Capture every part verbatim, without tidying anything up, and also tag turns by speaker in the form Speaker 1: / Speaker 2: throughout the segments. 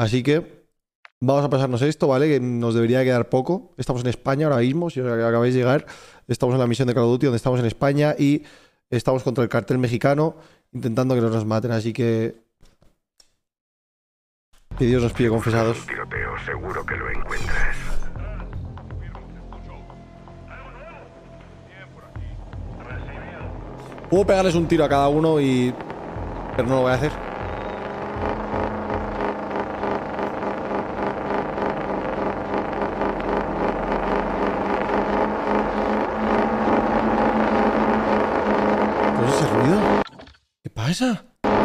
Speaker 1: Así que vamos a pasarnos esto, ¿vale? Que nos debería quedar poco. Estamos en España ahora mismo, si os acabáis de llegar. Estamos en la misión de Call of Duty, donde estamos en España y estamos contra el cartel mexicano, intentando que no nos maten, así que... Que Dios nos pide confesados.
Speaker 2: Un tiroteo, seguro que lo encuentras.
Speaker 1: Puedo pegarles un tiro a cada uno y... Pero no lo voy a hacer. ¿Qué es ese ruido? ¿Qué pasa?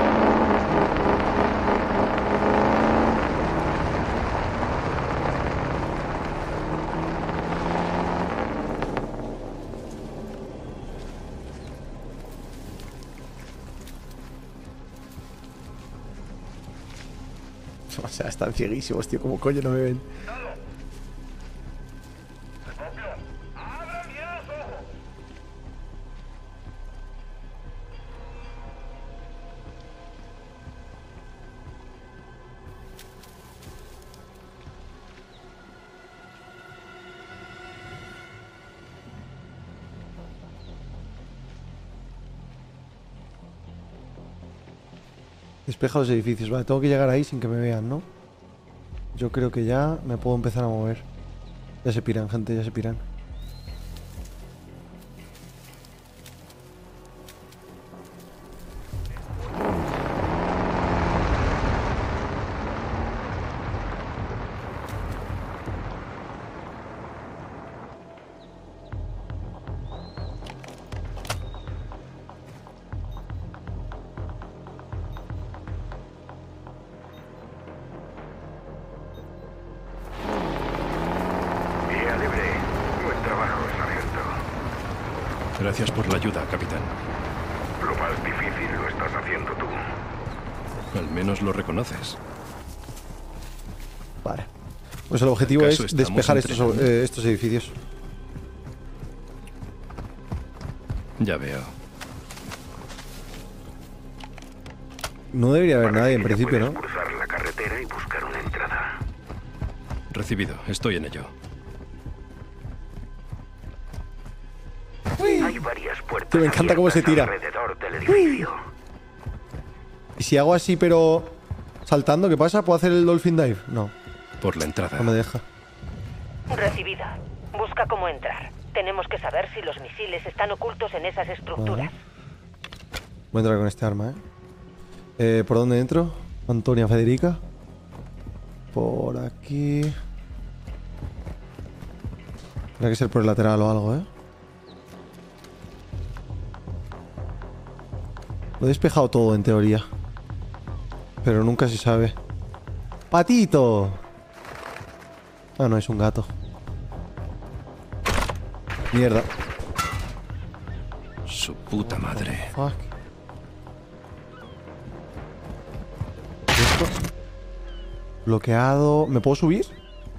Speaker 1: O sea, están cieguísimos, tío. ¿Cómo coño no me ven? Despeja los edificios, vale, tengo que llegar ahí sin que me vean, ¿no? Yo creo que ya me puedo empezar a mover. Ya se piran, gente, ya se piran.
Speaker 3: Gracias por la ayuda, capitán.
Speaker 2: Lo más difícil lo estás haciendo tú.
Speaker 3: Al menos lo reconoces.
Speaker 1: Vale. Pues el objetivo es despejar estos, eh, estos edificios.
Speaker 3: Ya veo.
Speaker 1: No debería haber nadie en
Speaker 2: Para
Speaker 1: principio, ¿no?
Speaker 2: cruzar la carretera y buscar una entrada.
Speaker 3: Recibido, estoy en ello.
Speaker 2: Hay varias puertas.
Speaker 1: Tío, me encanta cómo se tira.
Speaker 2: Alrededor del edificio.
Speaker 1: Y si hago así, pero saltando, ¿qué pasa? ¿Puedo hacer el Dolphin Dive? No,
Speaker 3: Por la entrada.
Speaker 1: no me deja.
Speaker 4: Recibida. Busca cómo entrar. Tenemos que saber si los misiles están ocultos en esas estructuras.
Speaker 1: Vale. Voy a entrar con este arma, ¿eh? eh ¿Por dónde entro? Antonia Federica. Por aquí. Tiene que ser por el lateral o algo, ¿eh? Lo he despejado todo en teoría, pero nunca se sabe. ¡Patito! Ah, no, es un gato. Mierda.
Speaker 3: Su puta madre.
Speaker 1: Fuck. ¿Esto? Bloqueado. ¿Me puedo subir?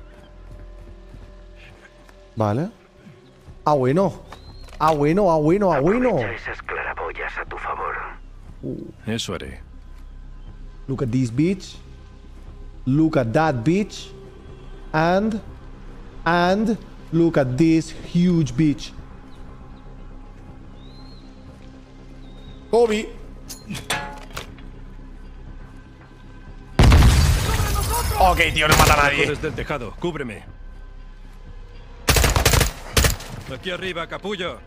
Speaker 1: Vale. Ah, bueno. Ah, bueno, ah, bueno, ah, bueno.
Speaker 2: Aprovecha esas claraboyas a tu favor.
Speaker 1: Uh.
Speaker 3: Eso haré.
Speaker 1: Look at this bitch. Look at that bitch. And And look at this huge bitch. Kobe. Ok, tío, no mata a nadie.
Speaker 3: Desde el tejado, cúbreme. Aquí arriba, capullo.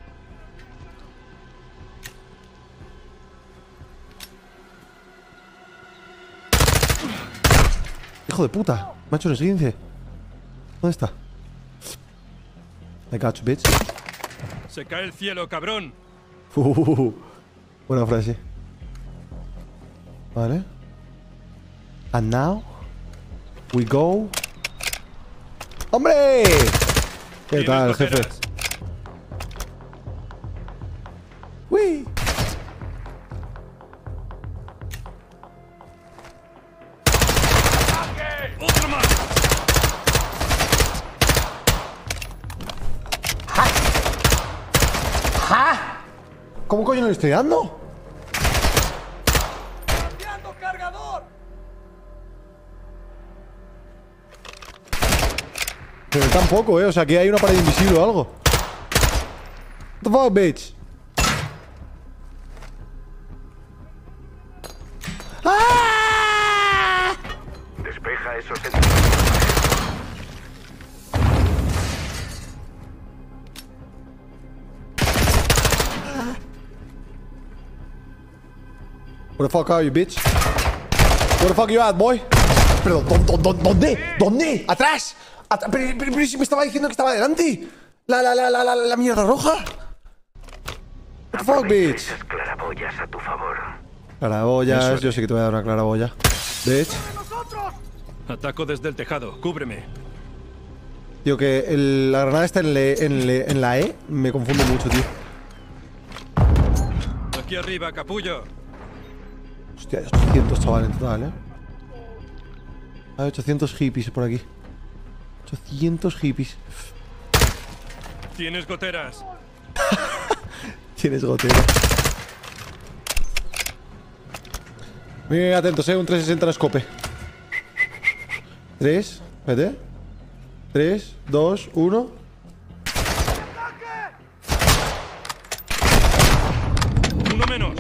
Speaker 1: Hijo de puta, me ha hecho un esguince. ¿Dónde está? I got you, bitch.
Speaker 3: Se cae el cielo, cabrón.
Speaker 1: Uh, buena frase. Vale. And now we go. ¡Hombre! ¿Qué tal, jefe? ¡Uy!
Speaker 3: ¡Otro más!
Speaker 1: ¡Ja! ¿Cómo coño no le estoy dando? Pero tampoco, eh. O sea, aquí hay una pared invisible o algo. What the fuck, bitch? ¡Ah!
Speaker 2: Despeja esos enemigos.
Speaker 1: Where the fuck are you, bitch? Where the fuck you at, boy? Pero, ¿dó- dó- ¿dónde? ¿Dónde? ¿Atrás? At- pero, pero, pero si me estaba diciendo que estaba delante. La, la, la, la, la, la mierda roja. What the fuck,
Speaker 2: Aprovecha
Speaker 1: bitch?
Speaker 2: esas claraboyas a tu favor.
Speaker 1: Claraboyas,
Speaker 3: Eso es.
Speaker 1: yo sé que te voy a dar una claraboya. Bitch.
Speaker 3: Ataco desde el tejado. Cúbreme.
Speaker 1: Tío, que el- la granada está en, le- en le- en la E. Me confunde mucho, tío.
Speaker 3: Aquí arriba, capullo.
Speaker 1: Hostia, hay ochocientos, chaval, en total, eh. Hay ochocientos hippies por aquí. ochocientos hippies.
Speaker 3: Tienes goteras.
Speaker 1: Tienes gotero. Muy atentos, eh. Un trescientos sesenta en escope. tres, espérate. tres, dos, uno.
Speaker 3: Uno menos.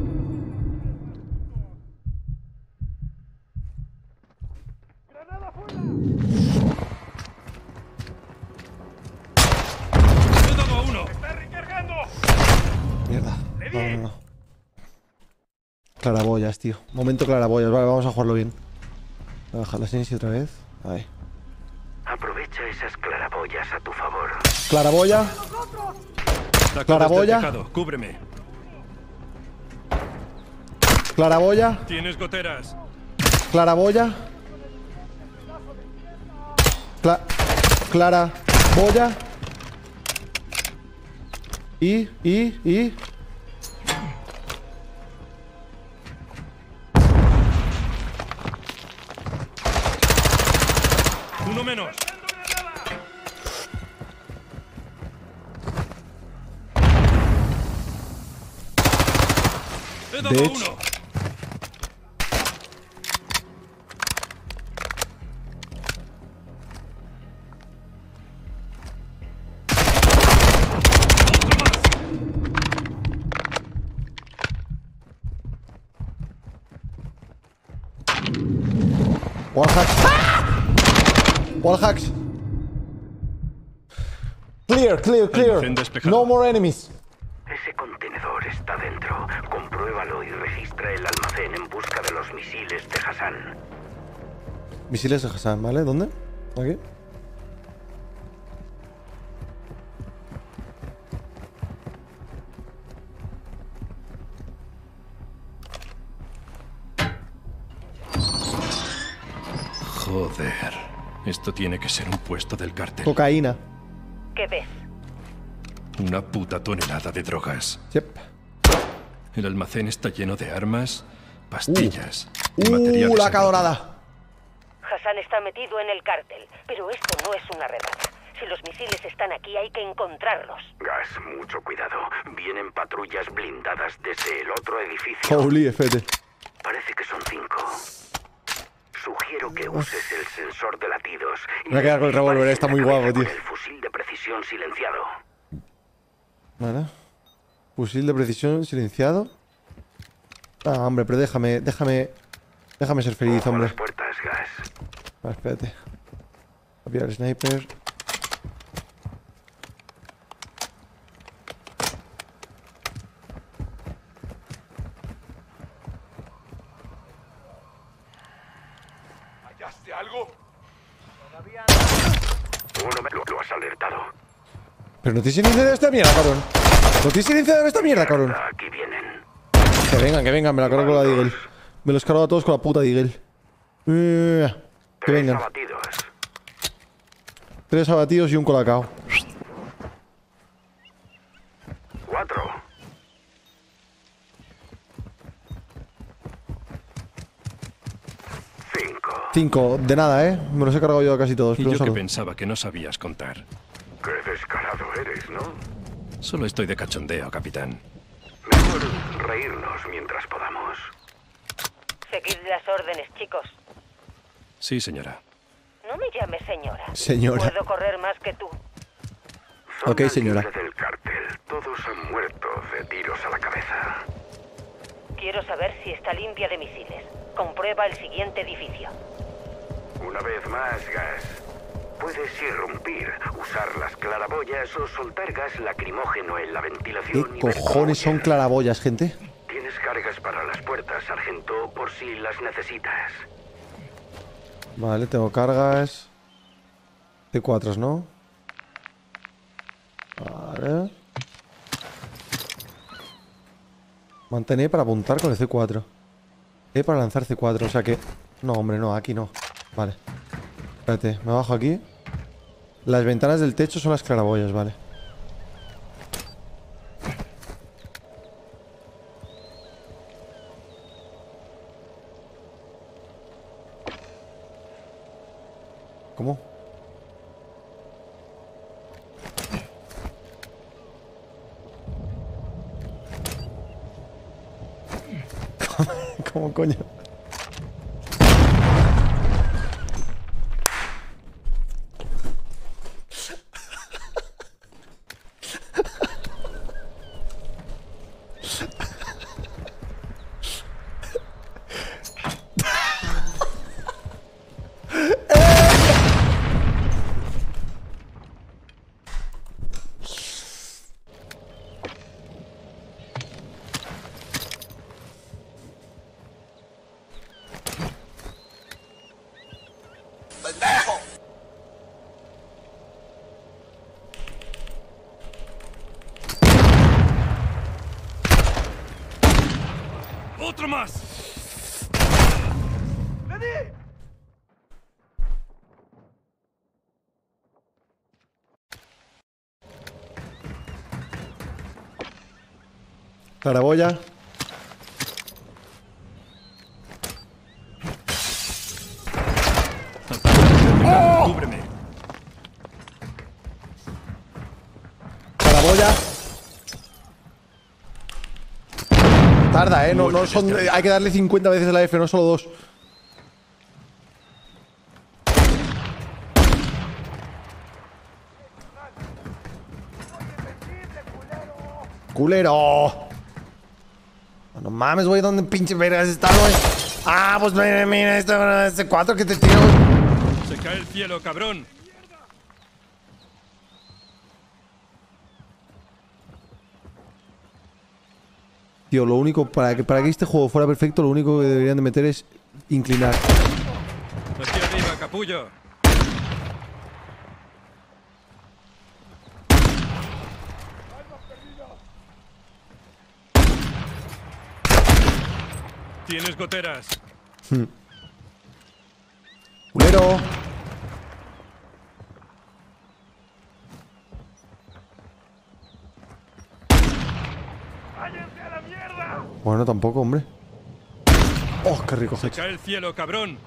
Speaker 3: He dado a uno.
Speaker 1: Mierda. No, no, no. Claraboyas, tío. Momento claraboyas. Vale, vamos a jugarlo bien. Voy a bajar la seis otra vez. Ahí.
Speaker 2: Aprovecha esas claraboyas a tu favor.
Speaker 1: Claraboya.
Speaker 3: Ataco
Speaker 1: Claraboya.
Speaker 3: desde el tejado. Cúbreme.
Speaker 1: Claraboya.
Speaker 3: Tienes goteras.
Speaker 1: Claraboya. Cla Claraboya. Y, y, y.
Speaker 3: Uno menos. He dado a
Speaker 1: Bitch.
Speaker 3: uno.
Speaker 1: Wall hacks. Wall hacks. Clear, clear, clear.
Speaker 3: Almacén despejado.
Speaker 1: No more enemies.
Speaker 2: Ese contenedor está dentro. Compruébalo y registra el almacén en busca de los misiles de Hassan.
Speaker 1: Misiles de Hassan, ¿vale? ¿Dónde? Aquí.
Speaker 3: Joder. Esto tiene que ser un puesto del cártel.
Speaker 1: Cocaína.
Speaker 4: ¿Qué ves?
Speaker 3: Una puta tonelada de drogas.
Speaker 1: Yep.
Speaker 3: El almacén está lleno de armas, pastillas y materiales.
Speaker 1: Uh, la
Speaker 3: agrícolas.
Speaker 1: dorada.
Speaker 4: Hassan está metido en el cártel, pero esto no es una redada. Si los misiles están aquí, hay que encontrarlos.
Speaker 2: Gas, mucho cuidado. Vienen patrullas blindadas desde el otro edificio.
Speaker 1: Holy, F.
Speaker 2: Parece que son cinco. Sugiero que uses el sensor de latidos. y
Speaker 1: Me voy a quedar con el revólver,
Speaker 2: dispares
Speaker 1: está
Speaker 2: en la
Speaker 1: muy
Speaker 2: cabeza
Speaker 1: guapo,
Speaker 2: con
Speaker 1: tío.
Speaker 2: el fusil de precisión silenciado.
Speaker 1: Vale. Fusil de precisión silenciado. Ah, hombre, pero déjame, déjame. Déjame ser feliz,
Speaker 2: Ojo a
Speaker 1: hombre.
Speaker 2: las puertas, Gas.
Speaker 1: Vale, espérate. Voy a pillar el sniper.
Speaker 5: ¿Hallaste algo?
Speaker 2: Uno me lo, lo has alertado.
Speaker 1: Pero no tienes iniciado esta mierda, cabrón. No tienes iniciado esta mierda, cabrón.
Speaker 2: Aquí vienen.
Speaker 1: Que vengan, que vengan, me la cargo con la Deagle. Me los cargo a todos con la puta Deagle. Eh, que
Speaker 2: Tres
Speaker 1: vengan.
Speaker 2: abatidos.
Speaker 1: Tres abatidos y un colacao.
Speaker 2: Cuatro. Cinco.
Speaker 1: Cinco, de nada, eh. Me los he cargado yo a casi todos.
Speaker 3: Y
Speaker 1: Pero un
Speaker 3: yo que
Speaker 1: saludo.
Speaker 3: pensaba que no sabías contar.
Speaker 2: Qué descarado eres, ¿no?
Speaker 3: Solo estoy de cachondeo, capitán.
Speaker 2: Mejor reírnos mientras podamos.
Speaker 4: Seguid las órdenes, chicos.
Speaker 3: Sí, señora.
Speaker 4: No me llame señora.
Speaker 1: Señora.
Speaker 4: Puedo correr más que tú.
Speaker 2: Zona
Speaker 1: Ok, señora.
Speaker 2: libre del cártel. Todos han muerto de tiros a la cabeza.
Speaker 4: Quiero saber si está limpia de misiles. Comprueba el siguiente edificio.
Speaker 2: Una vez más, Gas. Puedes irrumpir, usar las claraboyas o soltar gas lacrimógeno en la
Speaker 1: ¿Qué
Speaker 2: ventilación. y ver cómo
Speaker 1: cojones son
Speaker 2: huyes.
Speaker 1: claraboyas, gente?
Speaker 2: Tienes cargas para las puertas, sargento, por si las necesitas.
Speaker 1: Vale, tengo cargas. C cuatro, ¿no? Vale. Mantén E para apuntar con el C cuatro. E para lanzar C cuatro, o sea que... No, hombre, no, aquí no. Vale. Espérate, me bajo aquí. Las ventanas del techo son las claraboyas, vale. ¿Cómo? ¿Cómo coño?
Speaker 3: ¡Otro más!
Speaker 1: Claraboya.
Speaker 3: ¡Cúbreme!
Speaker 1: Claraboya. Tarda, eh. No, no son, hay que darle cincuenta veces la F, no solo dos. ¡Culero! No mames, güey, ¿dónde pinche vergas está, güey? Ah, pues mira, mira, este, este cuatro que te tiro.
Speaker 3: ¡Se cae el cielo, cabrón!
Speaker 1: Tío, lo único, para que, para que este juego fuera perfecto, lo único que deberían de meter es inclinar.
Speaker 3: ¡Aquí arriba, capullo! Tienes goteras.
Speaker 1: ¡Culero! Bueno, tampoco, hombre. ¡Oh, qué rico!
Speaker 3: ¡Se cae el cielo, cabrón!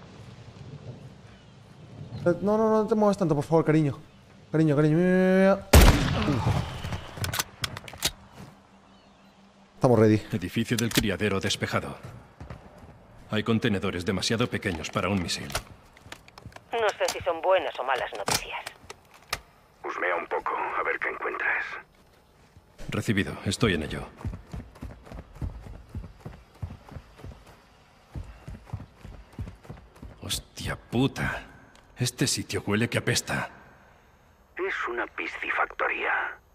Speaker 1: No, no, no te muevas tanto, por favor, cariño. Cariño, cariño. Mira, mira, mira. Estamos ready.
Speaker 3: Edificio del criadero despejado. Hay contenedores demasiado pequeños para un misil.
Speaker 4: No sé si son buenas o malas noticias.
Speaker 2: Husmea un poco, a ver qué encuentras.
Speaker 3: Recibido, estoy en ello. ¡Hostia puta! Este sitio huele que apesta.
Speaker 2: Es una piscifactoría.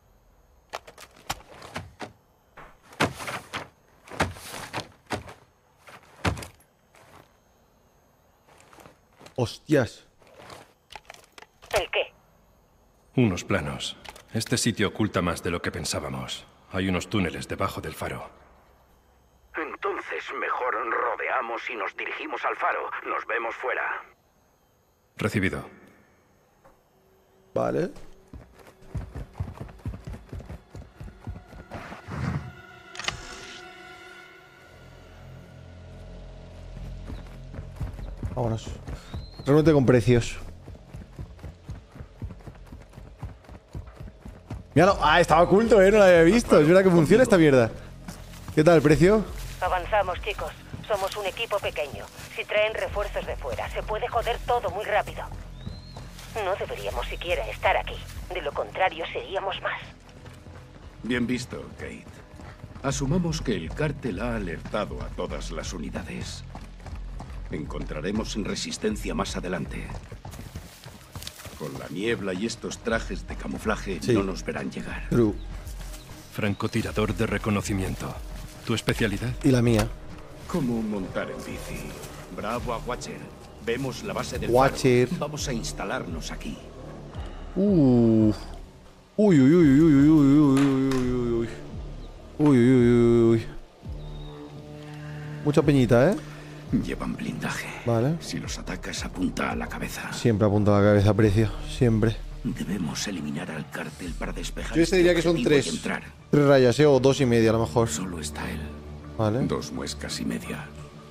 Speaker 1: Hostias.
Speaker 4: ¿El qué?
Speaker 3: Unos planos. Este sitio oculta más de lo que pensábamos. Hay unos túneles debajo del faro.
Speaker 2: Entonces mejor rodeamos y nos dirigimos al faro. Nos vemos fuera.
Speaker 3: Recibido.
Speaker 1: Vale. Vámonos. Reúnete con precios. Míralo. Ah, estaba oculto, eh. No lo había visto. Es verdad que funciona esta mierda. ¿Qué tal el precio?
Speaker 4: Avanzamos, chicos. Somos un equipo pequeño. Si traen refuerzos de fuera, se puede joder todo muy rápido. No deberíamos siquiera estar aquí. De lo contrario, seríamos más.
Speaker 5: Bien visto, Kate. Asumamos que el cártel ha alertado a todas las unidades. Encontraremos resistencia más adelante. Con la niebla y estos trajes de camuflaje
Speaker 1: Sí.
Speaker 5: no nos verán llegar.
Speaker 1: True.
Speaker 3: Francotirador de reconocimiento. ¿Tu especialidad?
Speaker 1: Y la mía.
Speaker 5: ¿Cómo montar en bici? Bravo a Watcher. Vemos la base del
Speaker 1: Watcher.
Speaker 5: faro. Vamos a instalarnos aquí.
Speaker 1: Uh. Uy, uy, uy, uy, uy, uy, uy, uy, uy, uy. Uy, uy, uy, uy. Mucha peñita, ¿eh?
Speaker 5: Llevan blindaje.
Speaker 1: Vale.
Speaker 5: Si los atacas, apunta a la cabeza.
Speaker 1: Siempre apunta a la cabeza, precio. Siempre.
Speaker 5: Debemos eliminar al cártel para despejar.
Speaker 1: Yo este diría que son
Speaker 5: objetivo y
Speaker 1: tres.
Speaker 5: entrar.
Speaker 1: Tres rayas, ¿eh? O dos y media, a lo mejor.
Speaker 5: Solo está él.
Speaker 1: Vale.
Speaker 5: Dos muescas y media.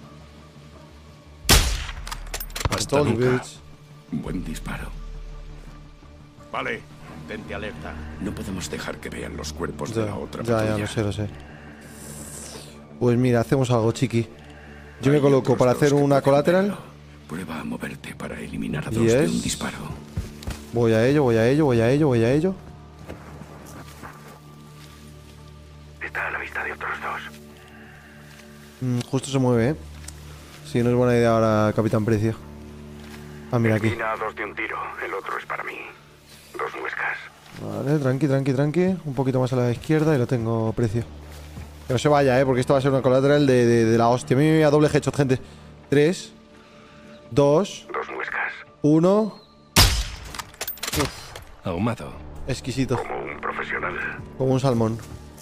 Speaker 3: Hasta
Speaker 1: Told you,
Speaker 3: nunca.
Speaker 1: bitch.
Speaker 5: Buen disparo. Vale, tente alerta. No podemos dejar que vean los cuerpos de
Speaker 1: Ya,
Speaker 5: la otra
Speaker 1: ya, ya,
Speaker 5: patrulla.
Speaker 1: lo sé, lo sé. Pues mira, hacemos algo, chiqui. Yo me
Speaker 5: Hay
Speaker 1: coloco
Speaker 5: otros
Speaker 1: para
Speaker 5: dos
Speaker 1: hacer
Speaker 5: que
Speaker 1: una
Speaker 5: pueden
Speaker 1: colateral.
Speaker 5: verlo. Prueba a moverte para eliminar a dos
Speaker 1: Yes.
Speaker 5: de un disparo.
Speaker 1: Voy a ello, voy a ello, voy a ello, voy a ello.
Speaker 2: Está a la vista de otros dos.
Speaker 1: Mm, justo se mueve, ¿eh? Sí, no es buena idea ahora, Capitán Precio. Ah, mira aquí.
Speaker 2: Elimina a dos de un tiro. El otro es para mí. Dos muescas.
Speaker 1: Vale, tranqui, tranqui, tranqui. Un poquito más a la izquierda y lo tengo, Precio. Que no se vaya, ¿eh? Porque esto va a ser una colateral de, de, de la hostia. Mira, mira, doble headshot, gente. Tres. Dos.
Speaker 2: Dos muescas.
Speaker 1: Uno.
Speaker 3: Ahumado.
Speaker 1: Exquisito.
Speaker 2: Como un profesional.
Speaker 1: Como un salmón.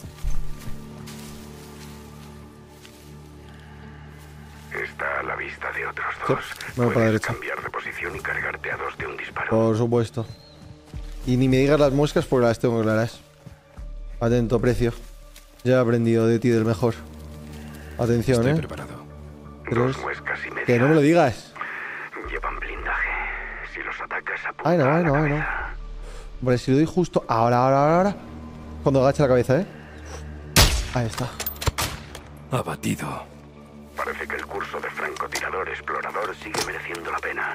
Speaker 2: Está a la vista de otros
Speaker 1: Sí,
Speaker 2: dos.
Speaker 1: me voy para la
Speaker 2: Puedes
Speaker 1: derecha.
Speaker 2: cambiar de posición y cargarte a dos de un disparo.
Speaker 1: Por supuesto. Y ni me digas las muescas porque las tengo claras. Atento, Precio. Ya he aprendido de ti del mejor. Atención,
Speaker 3: Estoy
Speaker 1: ¿eh?
Speaker 3: preparado.
Speaker 2: Dos
Speaker 1: Tres.
Speaker 2: muescas y media.
Speaker 1: Que no me lo digas.
Speaker 2: Llevan blindaje. Si los atacas, apunta
Speaker 1: Ay, no,
Speaker 2: a
Speaker 1: ay,
Speaker 2: la
Speaker 1: no, ay, no.
Speaker 2: cabeza.
Speaker 1: Hombre, si lo doy justo ahora, ahora, ahora, ahora. Cuando agache la cabeza, ¿eh? Ahí está.
Speaker 3: Abatido.
Speaker 2: Parece que el curso de francotirador explorador sigue mereciendo la pena.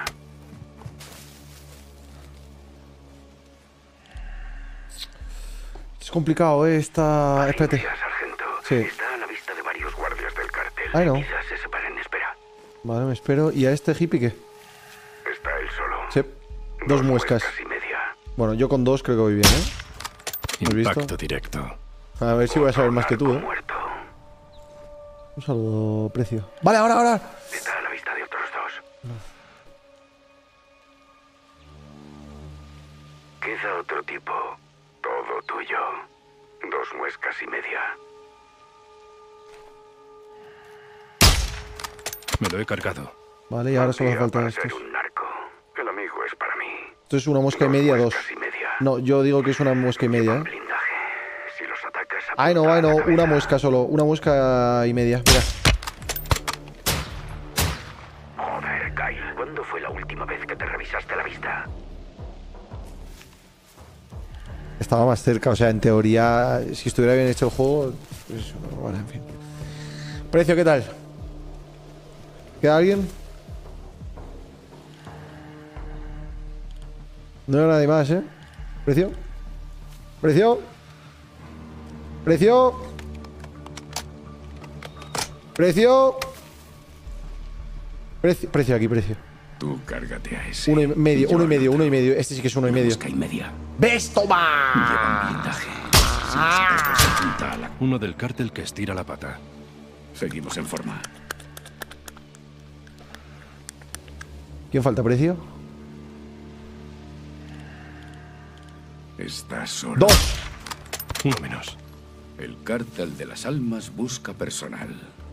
Speaker 1: Es complicado, ¿eh? Esta... Espérate.
Speaker 2: Valencia, sargento.
Speaker 1: Sí.
Speaker 2: Está a la vista de varios guardias del cartel.
Speaker 1: Ay, no.
Speaker 2: Quizás se separen. Espera.
Speaker 1: Vale, me espero. ¿Y a este hippie qué?
Speaker 2: Está él solo.
Speaker 1: Sí. Dos muescas.
Speaker 2: y media.
Speaker 1: Bueno, yo con dos creo que voy bien, ¿eh? ¿Has visto?
Speaker 3: Impacto directo.
Speaker 1: A ver si voy a saber más que tú, ¿eh?
Speaker 2: Muerto.
Speaker 1: Un saludo, Precio. Vale, ahora, ahora.
Speaker 2: Está a la vista de otros dos. Queda otro tipo. Todo tuyo. Dos muescas y media.
Speaker 3: Me lo he cargado.
Speaker 1: Vale, y ahora solo hace
Speaker 2: Valdría
Speaker 1: falta
Speaker 2: para
Speaker 1: estos.
Speaker 2: ser un narco. El amigo es para mí.
Speaker 1: Esto es una mosca y media, dos.
Speaker 2: muescas y media.
Speaker 1: No, yo digo que es una mosca y media,
Speaker 2: Llevan
Speaker 1: ¿eh?
Speaker 2: blindaje. Si los atacas,
Speaker 1: Ay, no,
Speaker 2: apunta
Speaker 1: ay,
Speaker 2: a la
Speaker 1: no.
Speaker 2: cabeza.
Speaker 1: Una muesca solo. Una muesca y media. Mira.
Speaker 2: Joder, Kyle. ¿Cuándo fue la última vez que te revisaste la vista?
Speaker 1: Estaba más cerca. O sea, en teoría, si estuviera bien hecho el juego... Pues, bueno, en fin. Precio, ¿qué tal? ¿Queda alguien? No hay nadie más, ¿eh? ¿Precio? ¿Precio? ¿Precio? ¿Precio? Precio, precio aquí, precio.
Speaker 5: Tú cárgate a ese.
Speaker 1: Uno y medio,
Speaker 5: Yo
Speaker 1: uno y medio,
Speaker 5: al
Speaker 1: uno y
Speaker 5: otro.
Speaker 1: medio. Este sí que es uno y
Speaker 5: Una
Speaker 1: medio.
Speaker 5: mosca y media.
Speaker 1: ¡Ves, toma!
Speaker 5: Llevan blindaje. Si los atacas, apunta a la...
Speaker 3: Uno del cártel que estira la pata.
Speaker 5: Seguimos en forma.
Speaker 1: ¿Quién falta, precio?
Speaker 5: Estás solo.
Speaker 1: ¡Dos!
Speaker 3: Uno menos.
Speaker 5: El cártel de las almas busca personal.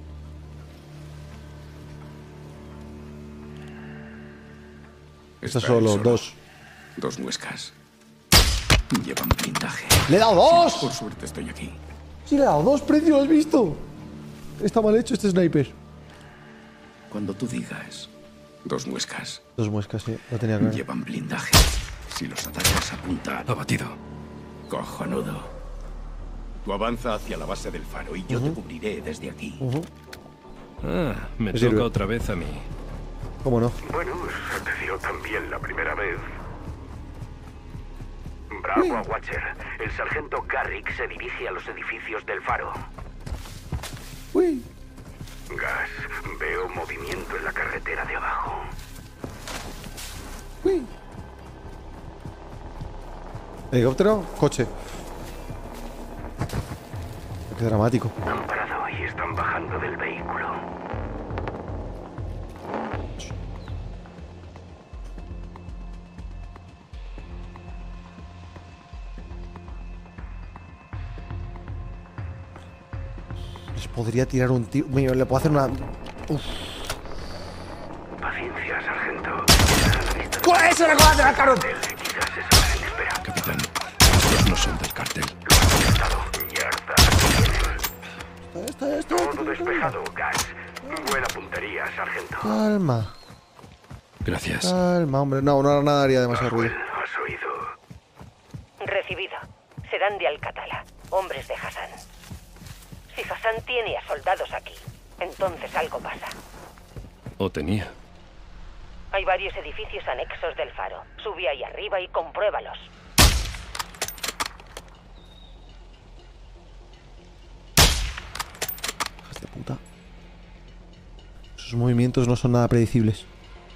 Speaker 1: Está
Speaker 5: Está
Speaker 1: solo,
Speaker 5: él
Speaker 1: dos.
Speaker 5: Dos muescas. Llevan blindaje.
Speaker 1: ¡Le he dado dos!
Speaker 5: Por suerte estoy aquí.
Speaker 1: ¡Sí, le he dado dos, precio! ¿Lo has visto? Está mal hecho este sniper.
Speaker 5: Cuando tú digas. Dos muescas.
Speaker 1: Dos muescas, sí. Lo tenía claro.
Speaker 5: Llevan blindaje. Si los atacas, apunta a...
Speaker 3: Abatido.
Speaker 5: Cojonudo. Tú avanza hacia la base del faro y yo te cubriré desde aquí.
Speaker 3: Ah, me
Speaker 1: Me
Speaker 3: toca
Speaker 1: sirve.
Speaker 3: otra vez a mí.
Speaker 1: ¿Cómo no?
Speaker 2: Bueno, se te dio también la primera vez. Agua Watcher. El sargento Carrick se dirige a los edificios del faro.
Speaker 1: Uy.
Speaker 2: Gas, veo movimiento en la carretera de abajo.
Speaker 1: Uy. Helicóptero, coche. Qué dramático.
Speaker 2: Han parado y están bajando del vehículo.
Speaker 1: Les podría tirar un tiro. Mira, le puedo hacer una. Uf.
Speaker 2: Paciencia, sargento. Ya a la vista de-
Speaker 1: ¡Coge eso, le coge la cara!
Speaker 2: Quizás se saben esperar.
Speaker 3: Capitán, estos no son del cártel.
Speaker 2: Lo han detectado. Ya está. Aquí
Speaker 1: Está, está,
Speaker 2: tienen.
Speaker 1: está.
Speaker 2: Todo despejado, Gas. Buena puntería, sargento.
Speaker 1: Calma,
Speaker 3: Gracias.
Speaker 1: calma, hombre. No, no, nada haría demasiado
Speaker 2: Roswell,
Speaker 1: ruido.
Speaker 2: has oído.
Speaker 4: Recibido. Serán de Al-Qatala, hombres de Hassan. Si Hassan tiene a soldados aquí, entonces algo pasa.
Speaker 3: O tenía.
Speaker 4: Hay varios edificios anexos del faro. Sube ahí arriba y compruébalos.
Speaker 1: Hijas de puta. Sus movimientos no son nada predecibles.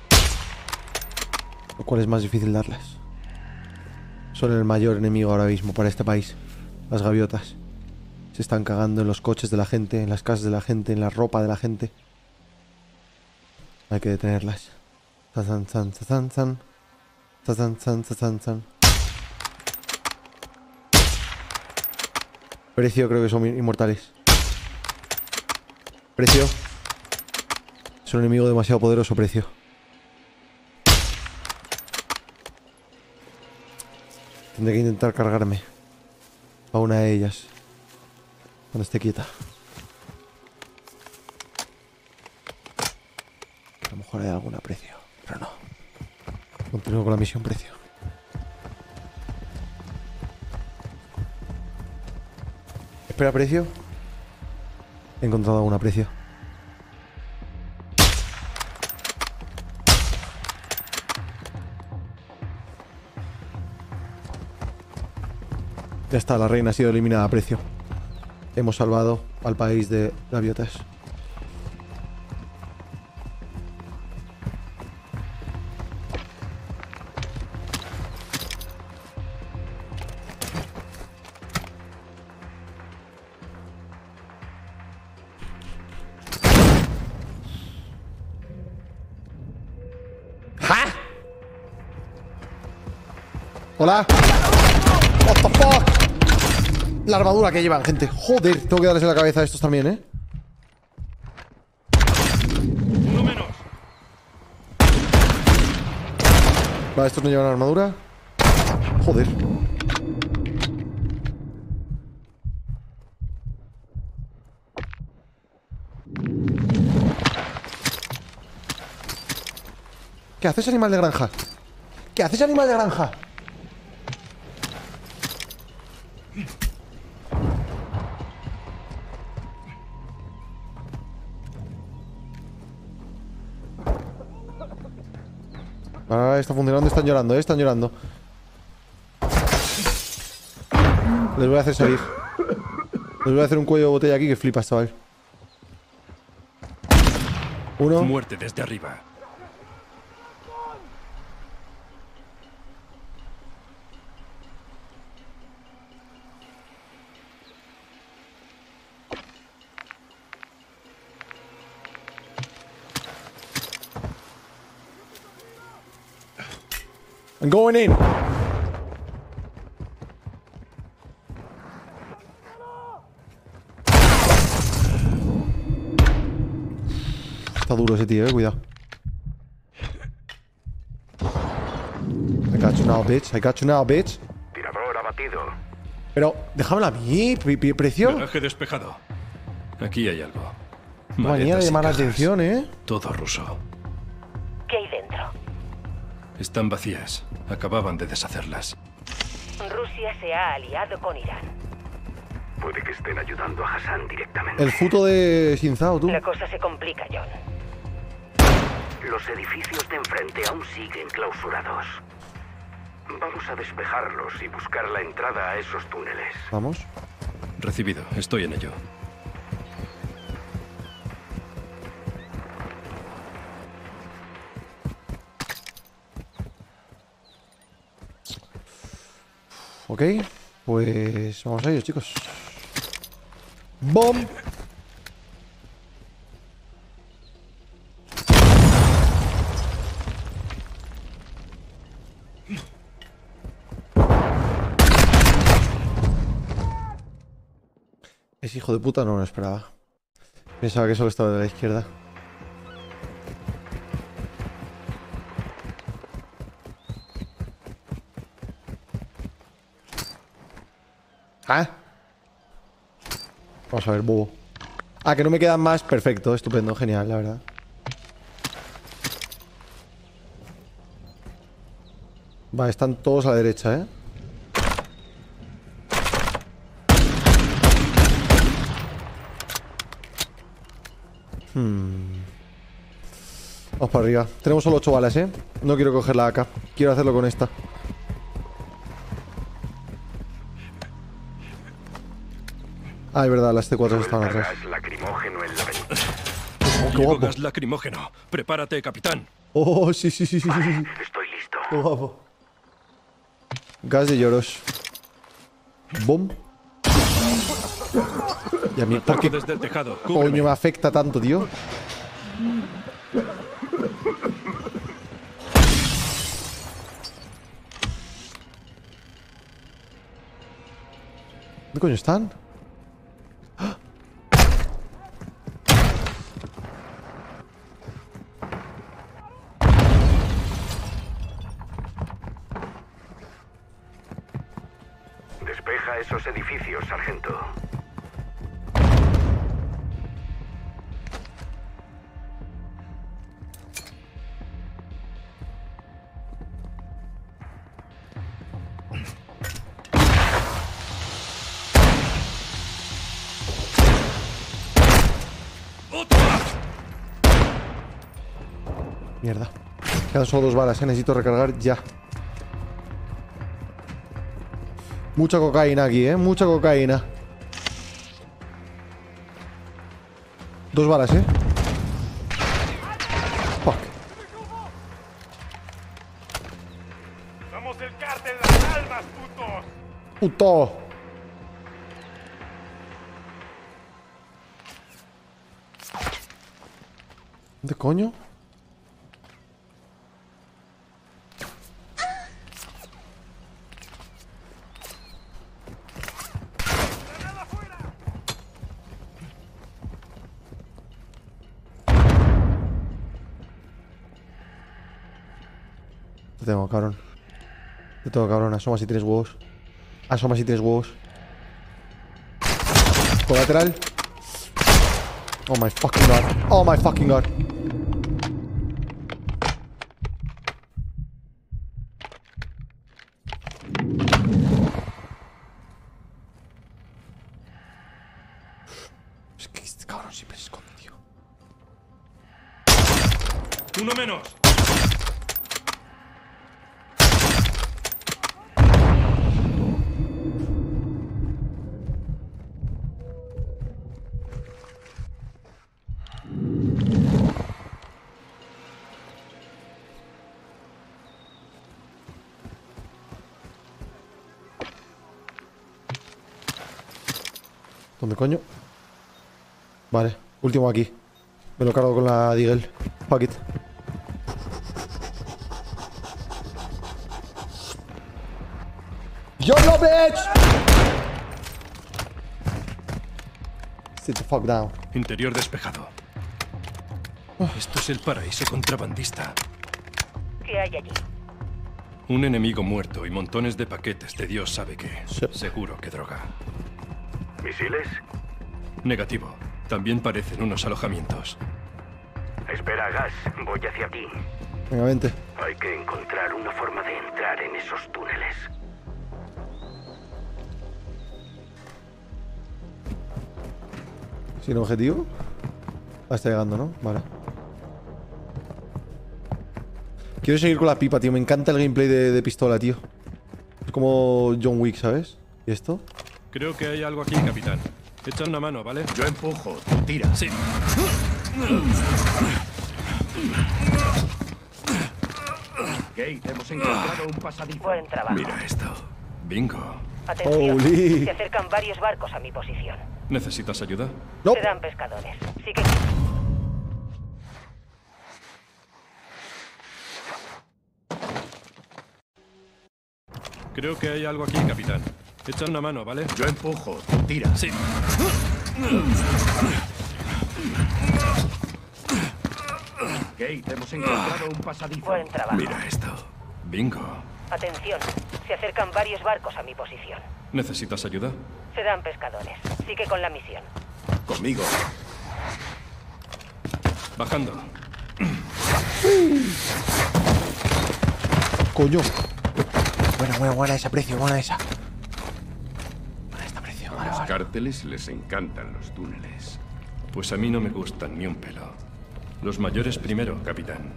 Speaker 1: Lo cual es más difícil darles. Son el mayor enemigo ahora mismo para este país. Las gaviotas. Se están cagando en los coches de la gente, en las casas de la gente, en la ropa de la gente. Hay que detenerlas. Zan, zan, zan, zan. Zan, zan, zan, zan. Precio, creo que son inmortales. Precio. Es un enemigo demasiado poderoso, Precio. Tendré que intentar cargarme a una de ellas cuando esté quieta. A lo mejor hay alguna, Precio, pero no. Continúo con la misión, Precio. Espera, Precio. He encontrado alguna, Precio. Ya está, la reina ha sido eliminada a Precio. Hemos salvado al país de gaviotas. ¿Ja? Hola. What the fuck? La armadura que llevan, gente. Joder, tengo que darles en la cabeza a estos también, ¿eh?
Speaker 3: Uno menos.
Speaker 1: Vale, estos no llevan armadura. Joder. ¿Qué haces, animal de granja? ¿Qué haces, animal de granja? Ah, está funcionando, están llorando, ¿eh? Están llorando. Les voy a hacer salir. Les voy a hacer un cuello de botella aquí que flipas, chaval. Uno.
Speaker 3: Muerte desde arriba.
Speaker 1: I'm going in. Está duro ese tío, eh, cuidado. I got you now, bitch. I got you now, bitch.
Speaker 2: Tirador abatido.
Speaker 1: Pero, déjamela a mí, pre- pre- precio.
Speaker 3: Garaje despejado. Aquí hay algo.
Speaker 1: Manía de
Speaker 3: Maletas y
Speaker 1: llamar la
Speaker 3: cajas.
Speaker 1: atención, eh.
Speaker 3: Todo ruso.
Speaker 4: ¿Qué hay dentro?
Speaker 3: Están vacías. Acababan de deshacerlas.
Speaker 4: Rusia se ha aliado con Irán.
Speaker 2: Puede que estén ayudando a Hassan directamente.
Speaker 1: El futo de Shinzao, tú.
Speaker 4: La cosa se complica, John.
Speaker 2: Los edificios de enfrente aún siguen clausurados. Vamos a despejarlos y buscar la entrada a esos túneles.
Speaker 1: Vamos.
Speaker 3: Recibido, estoy en ello.
Speaker 1: Ok, pues vamos a ellos, chicos. ¡Bom! Ese hijo de puta no lo esperaba. Pensaba que solo estaba de la izquierda. ¿Ah? Vamos a ver, bobo. Ah, que no me quedan más. Perfecto, estupendo, genial, la verdad. Vale, están todos a la derecha, ¿eh? Hmm. Vamos para arriba. Tenemos solo ocho balas, ¿eh? No quiero cogerla acá. Quiero hacerlo con esta. Ah, es verdad, las T cuatro estaban atrás.
Speaker 2: Gas lacrimógeno en la ventana.
Speaker 1: Oh, qué
Speaker 3: Llevo
Speaker 1: guapo.
Speaker 3: gas lacrimógeno. Prepárate, capitán.
Speaker 1: Oh, sí, sí, sí, sí, sí, sí.
Speaker 2: Estoy listo.
Speaker 1: Qué guapo. Gas de lloros. Boom. Y a mí, ¿por
Speaker 3: Ataco
Speaker 1: qué
Speaker 3: desde el tejado.
Speaker 1: coño
Speaker 3: Cúbreme.
Speaker 1: me afecta tanto, tío? ¿Dónde coño están?
Speaker 2: Despeja esos edificios, sargento.
Speaker 1: Mierda. Quedan solo dos balas, ¿eh? Necesito recargar ya. Mucha cocaína aquí, ¿eh? Mucha cocaína. Dos balas, ¿eh? Fuck.
Speaker 6: ¡Somos el cártel Las Almas, putos!
Speaker 1: ¡Puto! ¿Dónde coño? Te tengo, cabrón. Te tengo, cabrón. Asoma si tienes huevos. Asoma si tienes huevos. Colateral. Oh my fucking god. Oh my fucking god. Es que este cabrón siempre se esconde, tío.
Speaker 3: Uno menos.
Speaker 1: ¿Dónde coño? Vale, último aquí. Me lo cargo con la Deagle. Fuck it. ¡YOLO, bitch! Sit the fuck down.
Speaker 3: Interior despejado. Esto es el paraíso contrabandista.
Speaker 4: ¿Qué hay allí?
Speaker 3: Un enemigo muerto y montones de paquetes de Dios sabe qué.
Speaker 1: Sí.
Speaker 3: Seguro que droga.
Speaker 2: ¿Misiles?
Speaker 3: Negativo. También parecen unos alojamientos.
Speaker 2: Espera, Gas. Voy hacia ti.
Speaker 1: Venga, vente.
Speaker 2: Hay que encontrar una forma de entrar en esos túneles.
Speaker 1: ¿Sin objetivo? Ah, está llegando, ¿no? Vale. Quiero seguir con la pipa, tío. Me encanta el gameplay de, de pistola, tío. como John Wick, ¿sabes? ¿Y esto?
Speaker 3: Creo que hay algo aquí, capitán. Echa una mano, ¿vale?
Speaker 5: Yo empujo, tú tira.
Speaker 3: Sí.
Speaker 5: Kate, hemos encontrado un pasadizo.
Speaker 4: Buen trabajo.
Speaker 5: Mira esto.
Speaker 3: Bingo.
Speaker 4: Atención,
Speaker 1: Holy.
Speaker 4: se acercan varios barcos a mi posición.
Speaker 3: ¿Necesitas ayuda?
Speaker 1: No.
Speaker 4: Serán pescadores. Sigue.
Speaker 3: Creo que hay algo aquí, capitán. Echa una mano, ¿vale?
Speaker 5: Yo empujo, tú tira.
Speaker 3: Sí.
Speaker 5: Kate, hemos encontrado un pasadizo.
Speaker 4: Buen trabajo.
Speaker 5: Mira esto.
Speaker 3: Bingo.
Speaker 4: Atención, se acercan varios barcos a mi posición.
Speaker 3: ¿Necesitas ayuda?
Speaker 4: Serán pescadores. Sigue con la misión.
Speaker 5: Conmigo.
Speaker 3: Bajando.
Speaker 1: Coño.
Speaker 7: Buena, buena, buena esa, precio, buena esa. Buena esta, precio,
Speaker 5: A
Speaker 7: vale,
Speaker 5: los
Speaker 7: vale.
Speaker 5: cárteles les encantan los túneles.
Speaker 3: Pues a mí no me gustan ni un pelo. Los mayores primero, capitán.